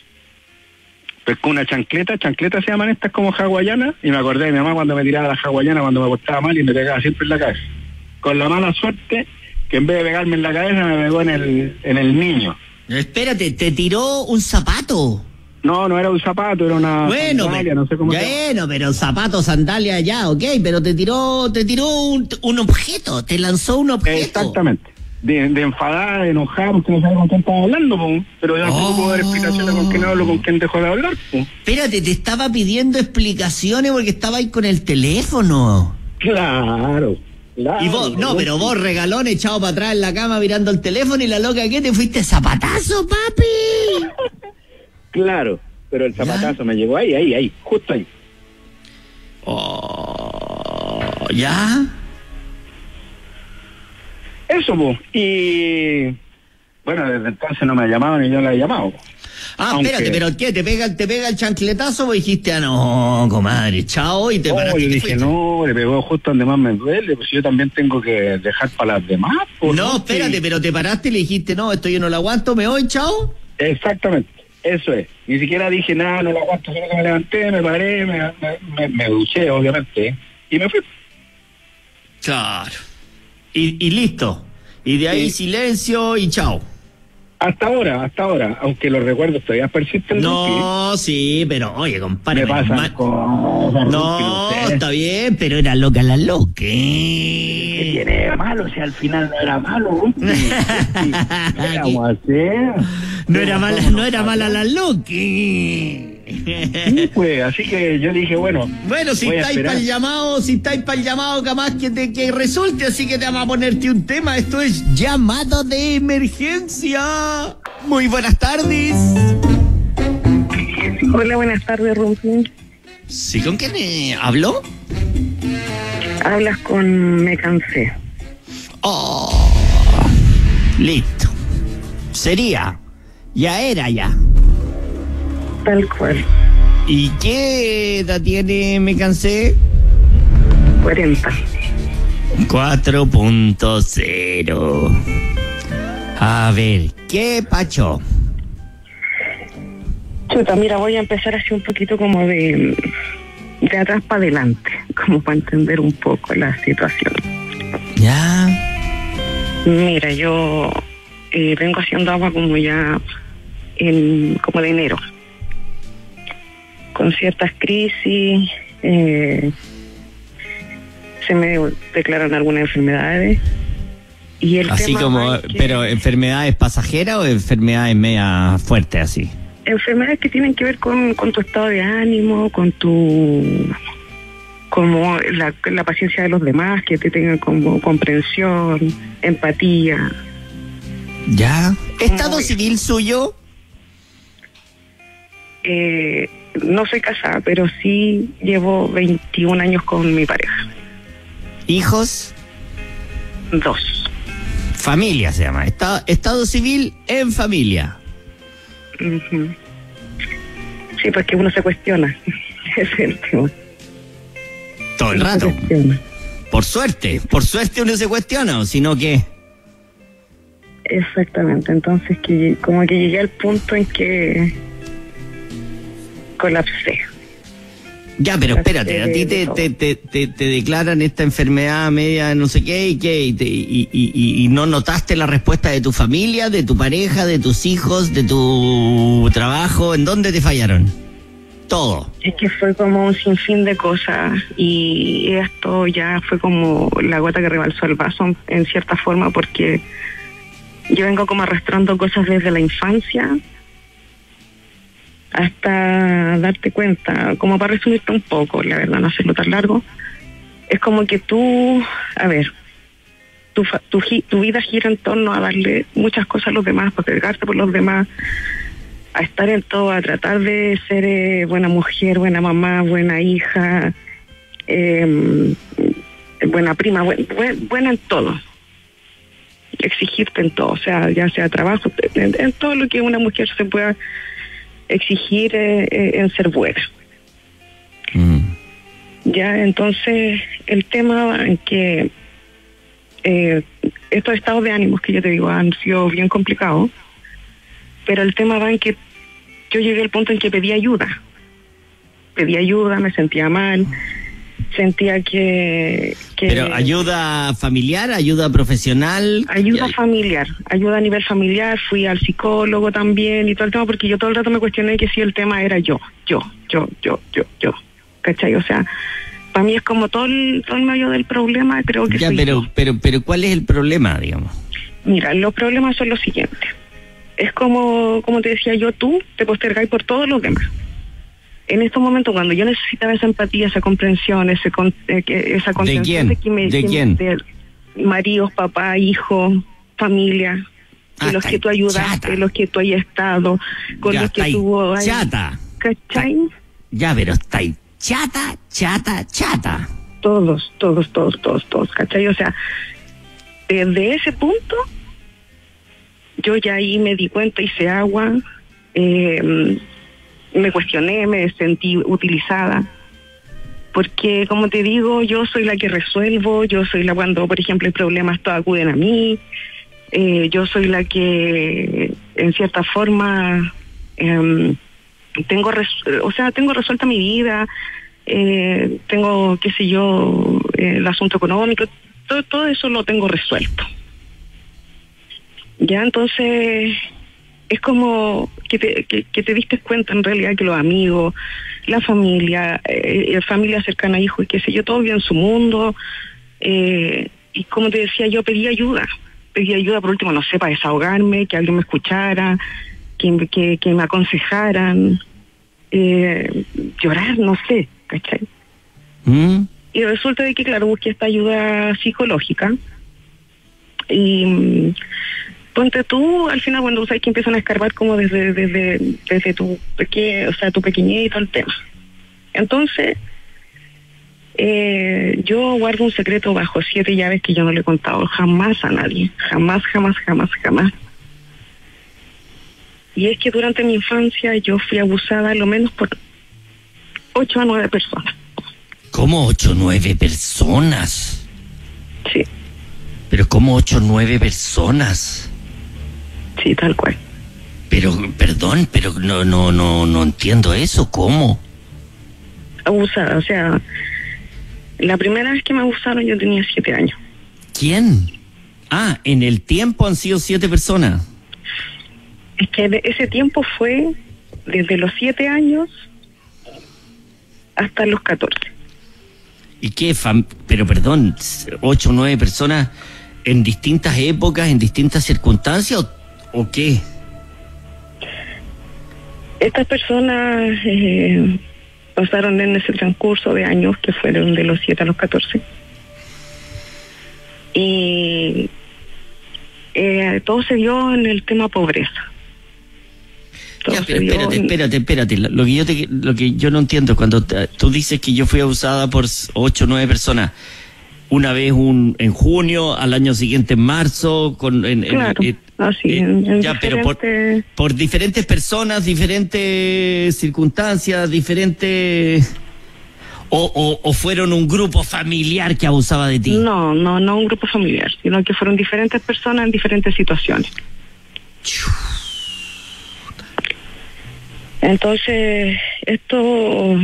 Pescó una chancleta, chancletas se llaman estas como hawaianas, y me acordé de mi mamá cuando me tiraba la hawaiana cuando me portaba mal y me pegaba siempre en la cabeza. Con la mala suerte, que en vez de pegarme en la cabeza, me pegó en el, en el niño. Espérate, te tiró un zapato. No, no era un zapato, era una Bueno, sandalia, pero, no sé cómo se llama. bueno, pero zapato, sandalia, ya, ok, pero te tiró, te tiró un, un objeto, te lanzó un objeto. Exactamente, de, de enfadada, de enojada, porque no sabe con quién estaba hablando, po. Pero yo no Oh. puedo dar explicaciones con quién hablo, con quién dejo de hablar, po. Espérate, te estaba pidiendo explicaciones porque estaba ahí con el teléfono. Claro, claro. Y vos, no, pero vos regalón echado para atrás en la cama mirando el teléfono y la loca, ¿qué? ¿Te fuiste zapatazo, papi? Claro, pero el zapatazo me llegó ahí, ahí, ahí, justo ahí. Oh, ¿ya? Eso, pues. Y bueno, desde entonces no me ha llamado ni yo la he llamado. Ah, Aunque- espérate, pero ¿qué? ¿Te pega, te pega el chancletazo o dijiste, ah, no, comadre, chao, y te No, paraste? yo y te dije, fuiste? no, le pegó justo donde más me duele, pues yo también tengo que dejar para las demás. Pues, No, espérate, Sí. pero te paraste y le dijiste, no, esto yo no lo aguanto, me voy, chao. Exactamente, eso es. Ni siquiera dije nada, no lo aguanto, sino que me levanté, me paré, me, me, me, me duché, obviamente, y me fui. Claro. Y, y listo. Y de ahí Sí. silencio y chao. Hasta ahora, hasta ahora, aunque los recuerdos todavía persisten. No, sí, pero oye, compadre, me menos pasan mal. cosas. No, Rupi, usted. está bien, pero era loca la loca. ¿Qué tiene de malo? Si al final no era malo, Rupi. ¿Qué vamos a hacer? No era mala, ¿Cómo no nos era mala pasa? la loca. Sí, pues, así que yo dije, bueno. Bueno, si voy a estáis esperar. para el llamado, si estáis para el llamado, capaz que te que resulte, así que te vamos a ponerte un tema. Esto es llamado de emergencia. Muy buenas tardes. Hola, buenas tardes, Rumpi. ¿Sí, con quién eh, habló? Hablas con Me Cansé. Oh, listo. Sería, ya era ya. Tal cual. ¿Y qué edad tiene Me Cansé? cuarenta. cuatro punto cero. A ver, ¿qué pacho? Chuta, mira, voy a empezar así un poquito como de, de atrás para adelante, como para entender un poco la situación. Ya. Mira, yo eh, vengo haciendo agua como ya en, como de enero, con ciertas crisis, eh, se me declaran algunas enfermedades. Y el Así tema como, va en que- pero ¿enfermedades pasajeras o enfermedades media fuertes así? enfermedades que tienen que ver con, con tu estado de ánimo, con tu como la, la paciencia de los demás, que te tengan como comprensión, empatía. Ya. ¿Estado Muy- civil suyo? Eh, no soy casada, pero sí llevo veintiún años con mi pareja. ¿Hijos? Dos. Familia se llama. Estado, estado civil en familia. Ujú. Sí, porque uno se cuestiona. Ese es el tema. Todo el Uno se rato. cuestiona. Por suerte. Por suerte uno se cuestiona, o si no, ¿qué? Exactamente, entonces que como que llegué al punto en que colapsé. Ya, pero espérate, a ti te, de todo. te, te, te, te declaran esta enfermedad media no sé qué y qué, y, te- y, y, y- y no notaste la respuesta de tu familia, de tu pareja, de tus hijos, de tu trabajo. ¿En dónde te fallaron? Todo. Es que fue como un sinfín de cosas y esto ya fue como la gota que rebalsó el vaso en cierta forma, porque yo vengo como arrastrando cosas desde la infancia hasta darte cuenta, como para resumirte un poco, la verdad, no hacerlo tan largo. Es como que tú, a ver, tu, fa- tu, gi- tu vida gira en torno a darle muchas cosas a los demás, postergarte por los demás, a estar en todo, a tratar de ser eh, buena mujer, buena mamá, buena hija, eh, buena prima, buen- buen- buena en todo. Exigirte en todo, o sea, ya sea trabajo, en, en todo lo que una mujer se pueda exigir eh, eh, en ser buena. Mm. Ya, entonces, el tema en que eh, estos estados de ánimos que yo te digo han sido bien complicados, pero el tema va en que yo llegué al punto en que pedí ayuda. Pedí ayuda, me sentía mal, sentía que... que Pero ayuda familiar, ayuda profesional. Ayuda Ya- familiar, ayuda a nivel familiar, fui al psicólogo también y todo el tema, porque yo todo el rato me cuestioné que si el tema era yo, yo, yo, yo, yo, yo, ¿cachai? O sea, para mí es como todo el, todo el medio del problema, creo que Ya, soy pero, yo. pero, pero, ¿cuál es el problema, digamos? mira, los problemas son los siguientes. Es como, como te decía yo, tú te postergáis por todos los demás. En estos momentos, cuando yo necesitaba esa empatía, esa comprensión, ese con, eh, esa contención ¿De quién? de, que me, ¿De que quién? Me, de maridos, papá, hijos, familia, Ah, de los que tú ayudaste, chata. de los que tú hayas estado, con Ya los que estáis tú... ay, chata. ¿cachai? Ya, pero estáis chata, chata, chata. Todos, todos, todos, todos, todos, ¿cachai? O sea, desde ese punto, yo ya ahí me di cuenta, hice agua, eh, me cuestioné, me sentí utilizada, porque como te digo, yo soy la que resuelvo, yo soy la cuando, por ejemplo, hay problemas, todos acuden a mí, eh, yo soy la que, en cierta forma, eh, tengo, res, o sea, tengo resuelta mi vida, eh, tengo, qué sé yo, eh, el asunto económico, todo, todo eso lo tengo resuelto. Ya, entonces, es como que te, que, que te diste cuenta en realidad que los amigos, la familia, eh, familia cercana, hijos, y qué sé yo, todos viven su mundo, eh, y como te decía, yo pedí ayuda, pedí ayuda por último, no sé, para desahogarme, que alguien me escuchara, que, que, que me aconsejaran, eh, llorar, no sé, ¿cachai? ¿Mm? Y resulta de que, claro, busqué esta ayuda psicológica, y ponte tú, al final cuando sabes que empiezan a escarbar como desde desde desde tu pequeño, o sea, tu pequeñez y todo el tema. Entonces, eh, yo guardo un secreto bajo siete llaves que yo no le he contado jamás a nadie, jamás, jamás, jamás, jamás. Y es que durante mi infancia yo fui abusada lo menos por ocho a nueve personas. ¿Cómo ocho o nueve personas? Sí, ¿Pero cómo ocho o nueve personas? sí, tal cual. Pero, perdón, pero no, no, no, no entiendo eso. ¿Cómo? Abusada, o sea, la primera vez que me abusaron yo tenía siete años. ¿Quién? Ah, en el tiempo han sido siete personas. Es que de ese tiempo fue desde los siete años hasta los catorce. ¿Y qué? Fam- pero perdón, ocho o nueve personas en distintas épocas, en distintas circunstancias, o, o qué? Estas personas eh, pasaron en ese transcurso de años que fueron de los siete a los catorce. Y eh, todo se dio en el tema pobreza. Todo Ya, se pero dio espérate, en- espérate, espérate. Lo, lo que yo te, lo que yo no entiendo es cuando te- tú dices que yo fui abusada por ocho o nueve personas. Una vez un en junio, al año siguiente en marzo, con en, en- Claro, eh, así, eh, en, en ya, pero por, diferentes- por diferentes personas, diferentes circunstancias, diferentes o, o, o fueron un grupo familiar que abusaba de ti. No, no, no un grupo familiar, sino que fueron diferentes personas en diferentes situaciones. Entonces, esto,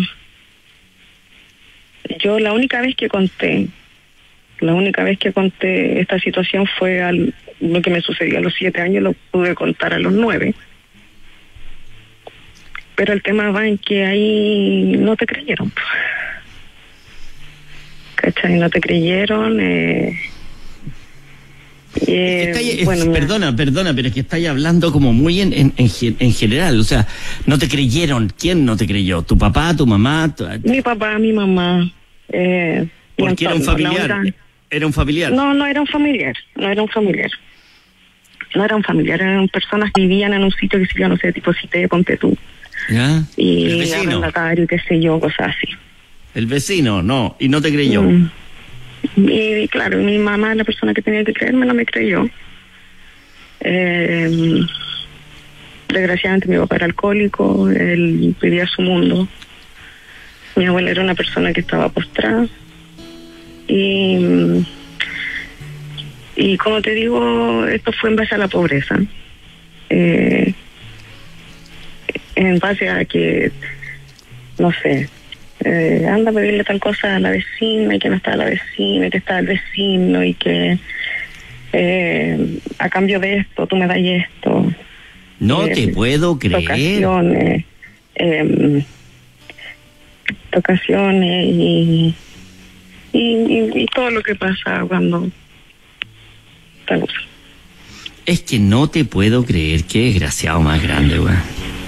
yo la única vez que conté, la única vez que conté esta situación fue al, lo que me sucedió a los siete años, lo pude contar a los nueve. Pero el tema va en que ahí no te creyeron. ¿Cachai? No te creyeron. Eh, eh, Es que estáis- bueno, es- mira, perdona, perdona, pero es que estáis hablando como muy en, en, en, ge- en general. O sea, no te creyeron. ¿Quién no te creyó? ¿Tu papá, tu mamá? Tu- mi papá, mi mamá. Eh, mi porque era un entorno, la familiar. única- Era un familiar. No, no era un familiar, no era un familiar. No era un familiar, eran personas que vivían en un sitio que se llama, no sé, tipo Cité, ponte tú. ¿Ya? El Y vecino. arrendatario, qué sé yo, cosas así. El vecino, no. Y no te creyó. Mm. Y claro, mi mamá, la persona que tenía que creerme, no me creyó. Eh, desgraciadamente mi papá era alcohólico, él vivía su mundo. Mi abuela era una persona que estaba postrada. Y, y como te digo, esto fue en base a la pobreza. Eh, en base a que, no sé, eh, anda a pedirle tal cosa a la vecina y que no está la vecina y que está el vecino y que eh, a cambio de esto tú me das esto. No Eh, te puedo creer. Tocaciones, eh, tocaciones y, y, y, y todo lo que pasa cuando te abusan. Es que no te puedo creer, qué desgraciado más grande, weón.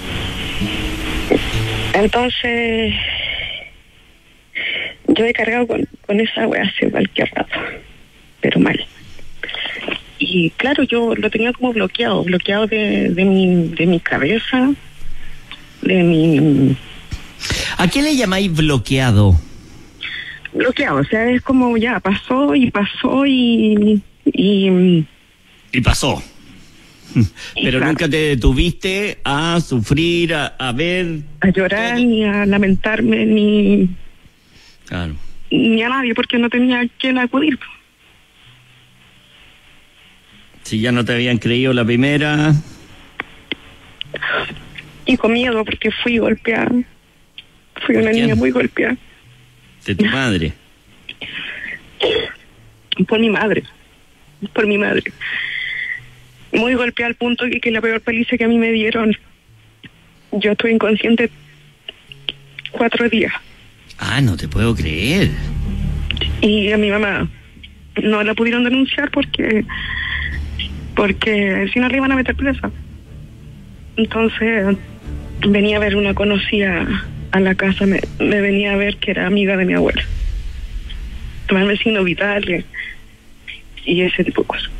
Entonces, yo he cargado con, con esa weá hace cualquier rato, pero mal. Y claro, yo lo tenía como bloqueado, bloqueado de, de mi, de mi cabeza, de mi... ¿A qué le llamáis bloqueado? Bloqueado, o sea, es como ya pasó y pasó y... y Y pasó. Y Pero claro, nunca te detuviste a sufrir, a, a ver... a llorar, todo. ni a lamentarme, ni, Claro. ni a nadie, porque no tenía a quién acudir. Si ya no te habían creído la primera... Y con miedo, porque fui golpeada. Fui ¿Por una quién? niña muy golpeada. De tu madre. Por mi madre. Por mi madre. Muy golpeada al punto que, que la peor paliza que a mí me dieron, yo estuve inconsciente cuatro días. Ah, no te puedo creer. Y a mi mamá no la pudieron denunciar porque porque si no le iban a meter presa. Entonces venía a ver una conocida a la casa, me, me venía a ver que era amiga de mi abuela. Tomar vecino vital y ese tipo de cosas.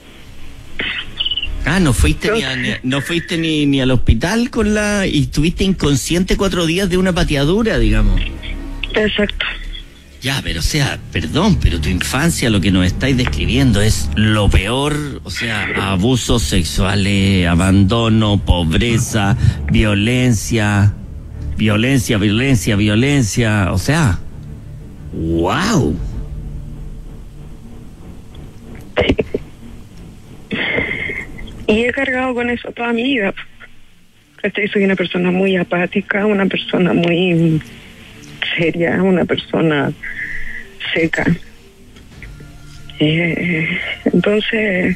Ah, no fuiste ni, a, ni a- no fuiste ni, ni al hospital con la... y estuviste inconsciente cuatro días de una pateadura, digamos. Exacto. Ya, pero o sea, perdón, pero tu infancia, lo que nos estáis describiendo es lo peor, o sea, abusos sexuales, abandono, pobreza, violencia, violencia, violencia, violencia, o sea, wow. Y he cargado con eso toda mi vida. ¿Cachai? Soy una persona muy apática, una persona muy seria, una persona seca. Eh, entonces,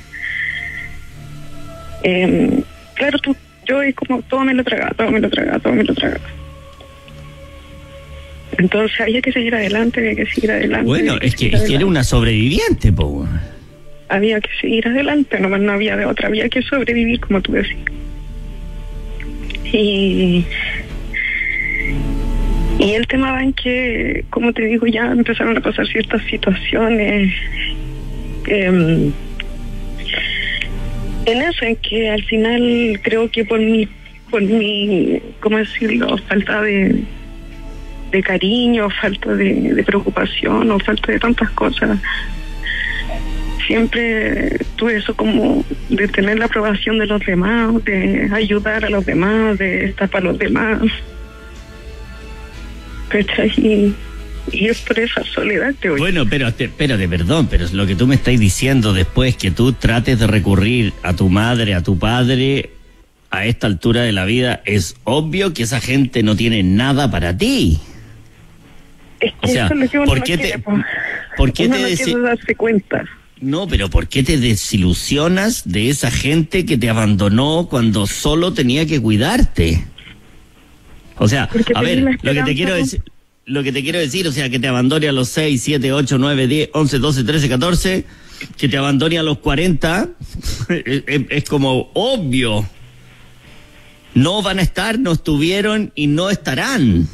eh, claro, tú, yo es como todo me lo tragaba, todo me lo tragaba, todo me lo tragaba. Entonces había que seguir adelante, había que seguir adelante. Bueno, había es que, seguir es que era adelante. una sobreviviente, po. Había que seguir adelante, nomás no había de otra, había que sobrevivir, como tú decías. Y, y el tema va en que, como te digo, ya empezaron a pasar ciertas situaciones eh, en eso, en que al final creo que por mi, por mi, ¿cómo decirlo?, falta de, de cariño, falta de, de preocupación o falta de tantas cosas, siempre tuve eso como de tener la aprobación de los demás, de ayudar a los demás, de estar para los demás. ¿Cachai? Y, y es por esa soledad que hoy. Bueno, pero te- espérate, perdón, pero lo que tú me estás diciendo después, que tú trates de recurrir a tu madre, a tu padre, a esta altura de la vida, es obvio que esa gente no tiene nada para ti. Es que o sea, eso es lo que uno ¿por no qué te- quiere, po. por qué Uno te no deci- quiere darse cuenta. No, pero ¿por qué te desilusionas de esa gente que te abandonó cuando solo tenía que cuidarte? O sea, Porque a perdí ver, la lo que te esperanza, quiero ¿no? decir, lo que te quiero decir, o sea, que te abandone a los seis, siete, ocho, nueve, diez, once, doce, trece, catorce, que te abandone a los cuarenta, es, es- es como obvio. No van a estar, no estuvieron y no estarán.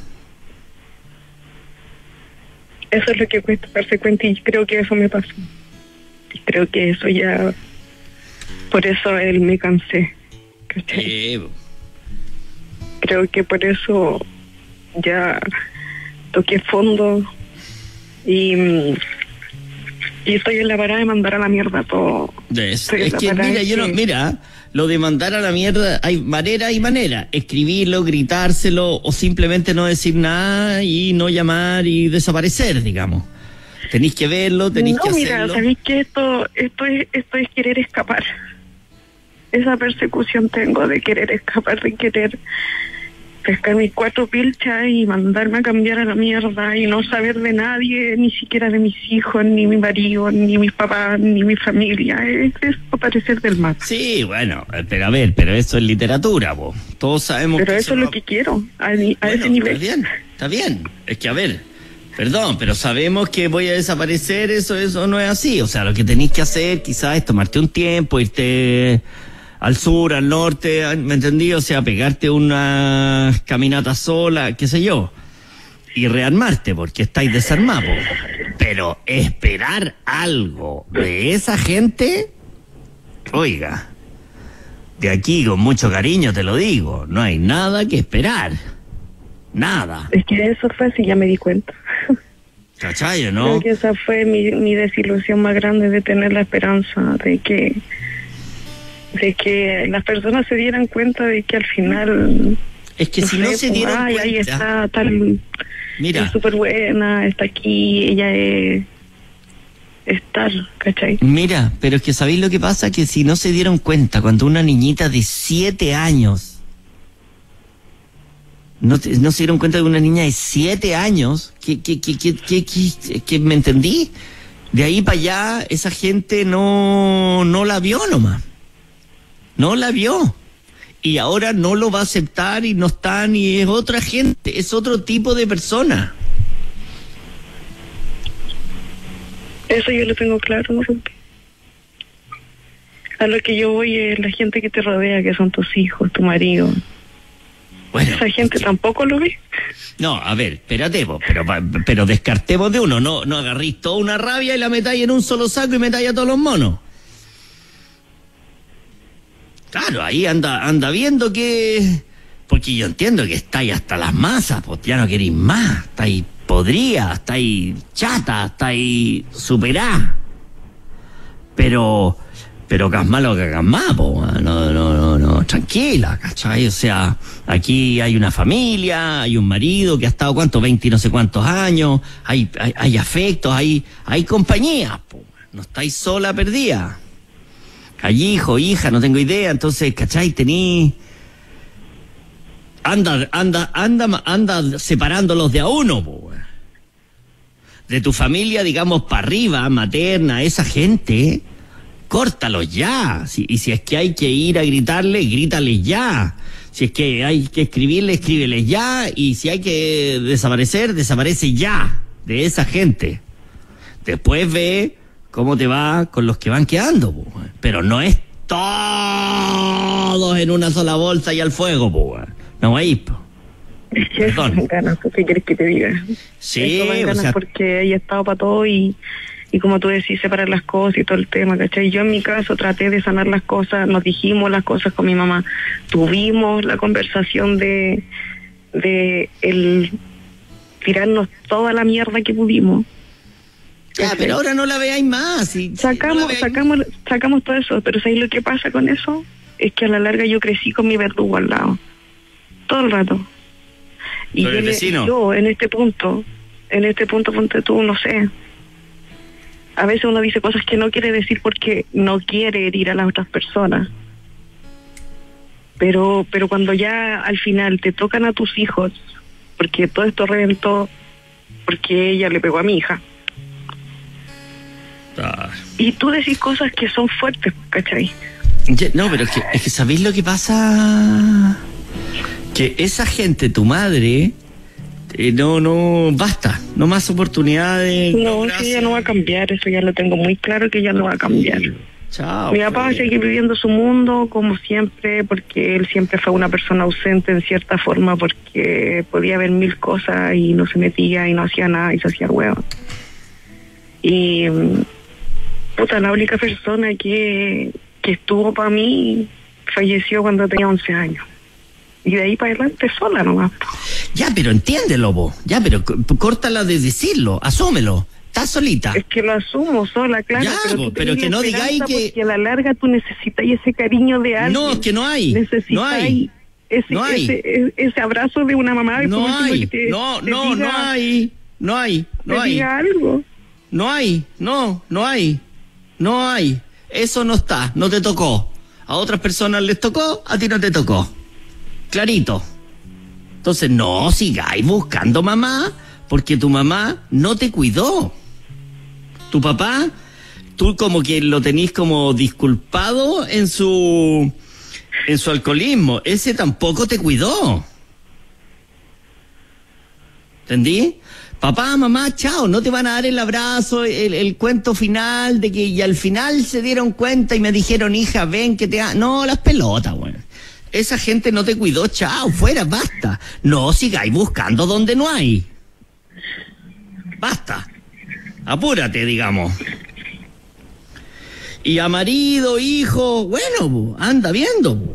Eso es lo que cuesta darse cuenta y creo que eso me pasó. Creo que eso ya... Por eso él me cansé. ¿Cachai? Eh, Creo que por eso ya toqué fondo y, mm, y estoy en la parada de mandar a la mierda todo. Es, Estoy en es la que parada mira, de yo no, que- mira, lo de mandar a la mierda, hay manera y manera, escribirlo, gritárselo o simplemente no decir nada y no llamar y desaparecer, digamos. Tenéis que verlo, tenéis no, que mira, hacerlo. sabéis que esto, esto es, esto es querer escapar. Esa persecución tengo de querer escapar, de querer pescar mis cuatro pilchas y mandarme a cambiar a la mierda y no saber de nadie, ni siquiera de mis hijos, ni mi marido, ni mis papás, ni mi familia. Es, es aparecer del mar. Sí, bueno, pero a ver, pero eso es literatura, vos. Todos sabemos Pero que eso es no- lo que quiero, a, ni- a Bueno, ese nivel. Está bien, está bien. Es que a ver, Perdón, pero sabemos que voy a desaparecer, eso, eso no es así. O sea, lo que tenéis que hacer quizás es tomarte un tiempo, irte al sur, al norte, ¿me entendí? O sea, pegarte una caminata sola, qué sé yo, y rearmarte, porque estáis desarmados. Pero esperar algo de esa gente, oiga, de aquí con mucho cariño te lo digo, no hay nada que esperar. Nada. Es que eso fue así, ya me di cuenta. ¿Cachai, no? Creo que esa fue mi, mi desilusión más grande, de tener la esperanza de que de que las personas se dieran cuenta de que al final... Es que no si sé, no se dieron ay, cuenta... Ahí está, tal... Mira. Es súper buena, está aquí, ella es... estar, ¿cachai? Mira, pero es que ¿sabéis lo que pasa? Que si no se dieron cuenta, cuando una niñita de siete años... No, te, no se dieron cuenta de una niña de siete años, que, que, que, que, que, que, que me entendí, de ahí para allá esa gente no, no la vio nomás, no la vio, y ahora no lo va a aceptar y no está, ni es otra gente, es otro tipo de persona. Eso yo lo tengo claro, ¿no? A lo que yo voy es la gente que te rodea, que son tus hijos, tu marido. Bueno, esa gente tampoco lo ve. No, a ver, espérate, vos, pero, pero descartemos de uno, no, no agarrís toda una rabia y la metáis en un solo saco y metáis a todos los monos. Claro, ahí anda, anda viendo que... Porque yo entiendo que estáis hasta las masas, pues ya no queréis más, estáis podrida, estáis chata, estáis superá. Pero... Pero que es malo que hagas más, po, no, no, no, no, tranquila, ¿cachai? O sea, aquí hay una familia, hay un marido que ha estado, ¿cuánto? veinte y no sé cuántos años, hay, hay, hay afectos, hay, hay compañía, po, no estáis sola perdida. Hay hijo, hija, no tengo idea, entonces, ¿cachai? Tení... Anda, anda, anda, anda separándolos de a uno, po. De tu familia, digamos, para arriba, materna, esa gente... Córtalos ya, si, y si es que hay que ir a gritarle, grítales ya, si es que hay que escribirle, escríbeles ya, y si hay que desaparecer, desaparece ya de esa gente. Después ve cómo te va con los que van quedando, po. Pero no es todos en una sola bolsa y al fuego, po. No hay, po. Eso me ganas, ¿qué quieres que te diga? Sí, me ganas, o sea... porque ella estado para todo y... Y como tú decís, separar las cosas y todo el tema, ¿cachai? Yo en mi caso traté de sanar las cosas, nos dijimos las cosas con mi mamá, tuvimos la conversación de, de el tirarnos toda la mierda que pudimos. Ya, pero ahora no la veáis más. Y, sacamos, no sacamos, sacamos todo eso, pero ¿sabes lo que pasa con eso? Es que a la larga yo crecí con mi verdugo al lado, todo el rato. Y yo, le, yo en este punto, en este punto, ponte tú, no sé... A veces uno dice cosas que no quiere decir porque no quiere herir a las otras personas. Pero pero cuando ya al final te tocan a tus hijos, porque todo esto reventó porque ella le pegó a mi hija. Ah. Y tú decís cosas que son fuertes, ¿cachai? Ya, no, pero es que, es que ¿sabéis lo que pasa? Que esa gente, tu madre... Eh, no, no, basta, no más oportunidades. No, no, sí, ella no va a cambiar, eso ya lo tengo muy claro que ella no va a cambiar. Chao. Mi papá va a seguir viviendo su mundo como siempre, porque él siempre fue una persona ausente en cierta forma, porque podía ver mil cosas y no se metía y no hacía nada y se hacía huevo. Y, puta, la única persona que, que estuvo para mí falleció cuando tenía once años. Y de ahí para adelante sola nomás. Ya, pero entiéndelo vos. Ya, pero córtala de decirlo, asúmelo. Estás solita. Es que lo asumo sola, claro. Ya, pero, vos, pero que no digáis que... Porque a la larga tú necesitas ese cariño de alguien. No, es que no hay. Necesitas no hay. Ese, no hay. Ese, ese abrazo de una mamá. No hay. Te, no, te no, diga, no hay. No hay. No te hay. Diga algo. No hay. No, no hay. No hay. Eso no está. No te tocó. A otras personas les tocó, a ti no te tocó. Clarito. Entonces no sigáis buscando mamá, porque tu mamá no te cuidó. Tu papá, tú como que lo tenís como disculpado en su en su alcoholismo. Ese tampoco te cuidó. ¿Entendí? Papá, mamá, chao, no te van a dar el abrazo, el, el cuento final de que y al final se dieron cuenta y me dijeron, hija, ven que te... Ha... No, las pelotas, güey. Esa gente no te cuidó, chao, fuera, basta. No sigáis buscando donde no hay. Basta. Apúrate, digamos. Y a marido, hijo, bueno, anda viendo.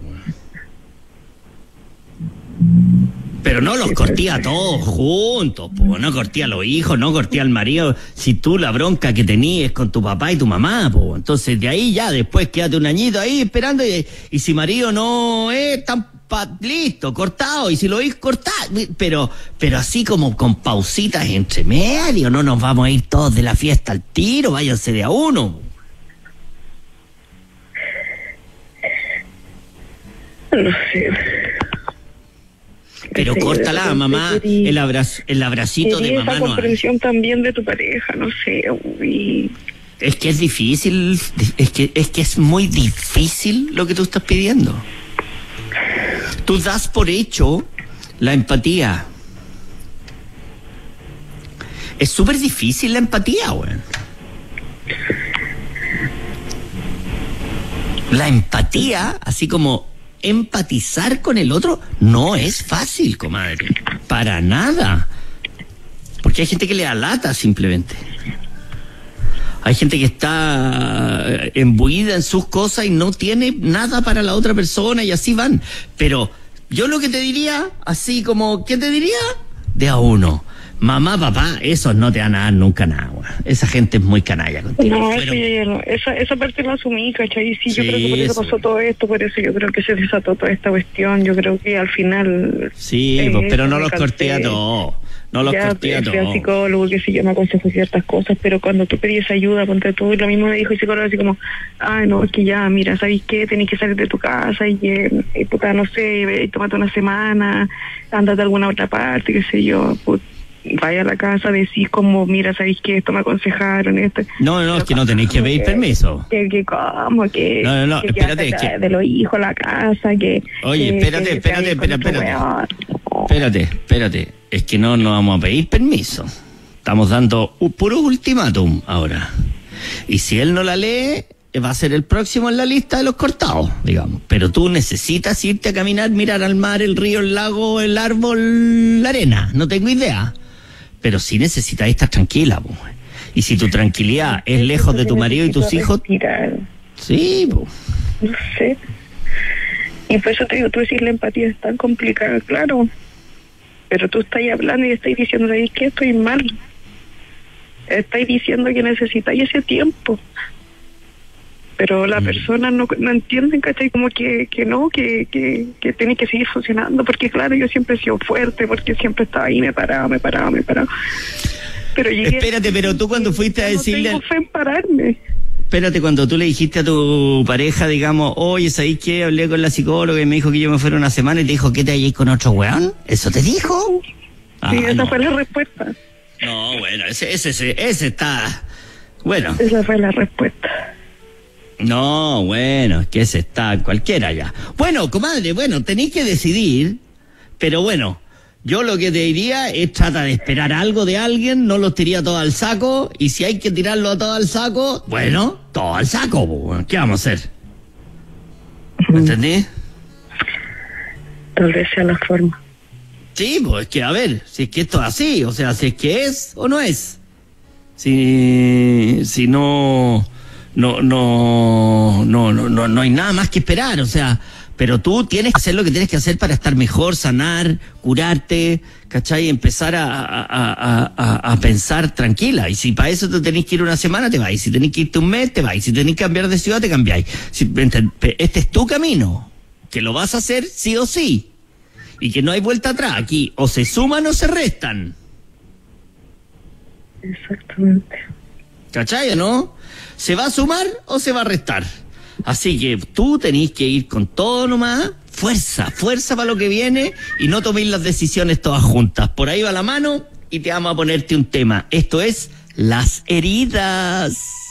Pero no los corté a todos juntos, po. No corté a los hijos, no corté al marido. Si tú la bronca que tenías con tu papá y tu mamá, po. Entonces de ahí ya, después quédate un añito ahí esperando. Y, y si marido no es tan pa, listo, cortado. Y si lo oís, cortado. Pero, pero así como con pausitas entre medio, no nos vamos a ir todos de la fiesta al tiro, váyanse de a uno. No sé. Pero sí, córtala, mamá, quería, el abrazo, el abracito de mamá. Esa No comprensión también de tu pareja, no sé. Y... Es que es difícil, es que es que es muy difícil lo que tú estás pidiendo. Tú das por hecho la empatía. Es súper difícil la empatía, güey. La empatía, así como empatizar con el otro, no es fácil, comadre. Para nada. Porque hay gente que le da lata simplemente. Hay gente que está embuida en sus cosas y no tiene nada para la otra persona y así van. Pero yo lo que te diría, así como, ¿qué te diría? De a uno. Mamá, papá, esos no te van a dar nunca nada, güey. Esa gente es muy canalla contigo. No, Fueron... eso yo ya no. Esa, esa parte la asumí, ¿cachai? Sí, yo Sí, creo que por eso eso. pasó todo esto, por eso yo creo que se desató toda esta cuestión. Yo creo que al final... Sí, eh, pues, pero no me los cansé. corté a todos. No los Ya corté a fui al todos. psicólogo, que si yo me aconsejo ciertas cosas, pero cuando tú pedías ayuda, ponte tú, y lo mismo me dijo el psicólogo, así como, ay, no, es que ya, mira, ¿sabes qué? Tenés que salir de tu casa y, eh, y puta, no sé, ve, tómate una semana, ándate a alguna otra parte, qué sé yo, pues, vaya a la casa, decís como, mira, ¿sabéis qué? Esto me aconsejaron, esto. No, no, es que no tenéis que pedir que- permiso. Que, que cómo, que... No, no, no, que espérate, quédate es que- de los hijos, la casa, que... Oye, que- espérate, que espérate, te vayas con espera, otro espérate. weón. Espérate, espérate. Es que no nos vamos a pedir permiso. Estamos dando un puro ultimátum ahora. Y si él no la lee, va a ser el próximo en la lista de los cortados, digamos. Pero tú necesitas irte a caminar, mirar al mar, el río, el lago, el árbol, la arena. No tengo idea. Pero sí necesitas estar tranquila, pues. Y si tu tranquilidad es lejos de tu marido y tus Necesito hijos, respirar. sí, pues. No sé. Y por eso te digo, tú decís la empatía es tan complicada, claro. Pero tú estás hablando y estás diciendo, ¿sabes qué? Estoy mal. Estás diciendo que necesitáis ese tiempo. Pero la Mm. persona no, no entiende, ¿cachai? Como que, que no, que, que, que tiene que seguir funcionando. Porque claro, yo siempre he sido fuerte, porque siempre estaba ahí, me paraba, me paraba, me paraba. Pero llegué... Espérate, pero tú cuando fuiste a Ya decirle... No tengo fe en pararme. Espérate, cuando tú le dijiste a tu pareja, digamos, oye, ¿sabes qué? Hablé con la psicóloga y me dijo que yo me fuera una semana y te dijo que te halléis con otro weón. ¿Eso te dijo? Ah, Sí, esa no. fue la respuesta. No, bueno, ese, ese, ese, ese está... Bueno, Esa fue la respuesta. no, bueno, es que ese está cualquiera ya. Bueno, comadre, bueno, tenéis que decidir, pero bueno, yo lo que te diría es trata de esperar algo de alguien, no los tiría todo al saco, y si hay que tirarlo a todo al saco, bueno, todo al saco, pues, ¿qué vamos a hacer? ¿Me entendí? Tal vez sea la forma. Sí, pues es que a ver, si es que esto es así, o sea, si es que es o no es. Si, si no, no, no, no, no, no, no hay nada más que esperar, o sea, pero tú tienes que hacer lo que tienes que hacer para estar mejor, sanar, curarte, ¿cachai? Empezar a, a, a, a, a pensar tranquila. Y si para eso te tenés que ir una semana, te vais. Si tenés que irte un mes, te vais. Si tenés que cambiar de ciudad, te cambiáis. Si, este es tu camino, que lo vas a hacer sí o sí. Y que no hay vuelta atrás. Aquí o se suman o se restan. Exactamente. ¿Cachai, no? ¿Se va a sumar o se va a restar? Así que tú tenés que ir con todo nomás, fuerza, fuerza para lo que viene y no toméis las decisiones todas juntas. Por ahí va la mano y te vamos a ponerte un tema. Esto es Las Heridas.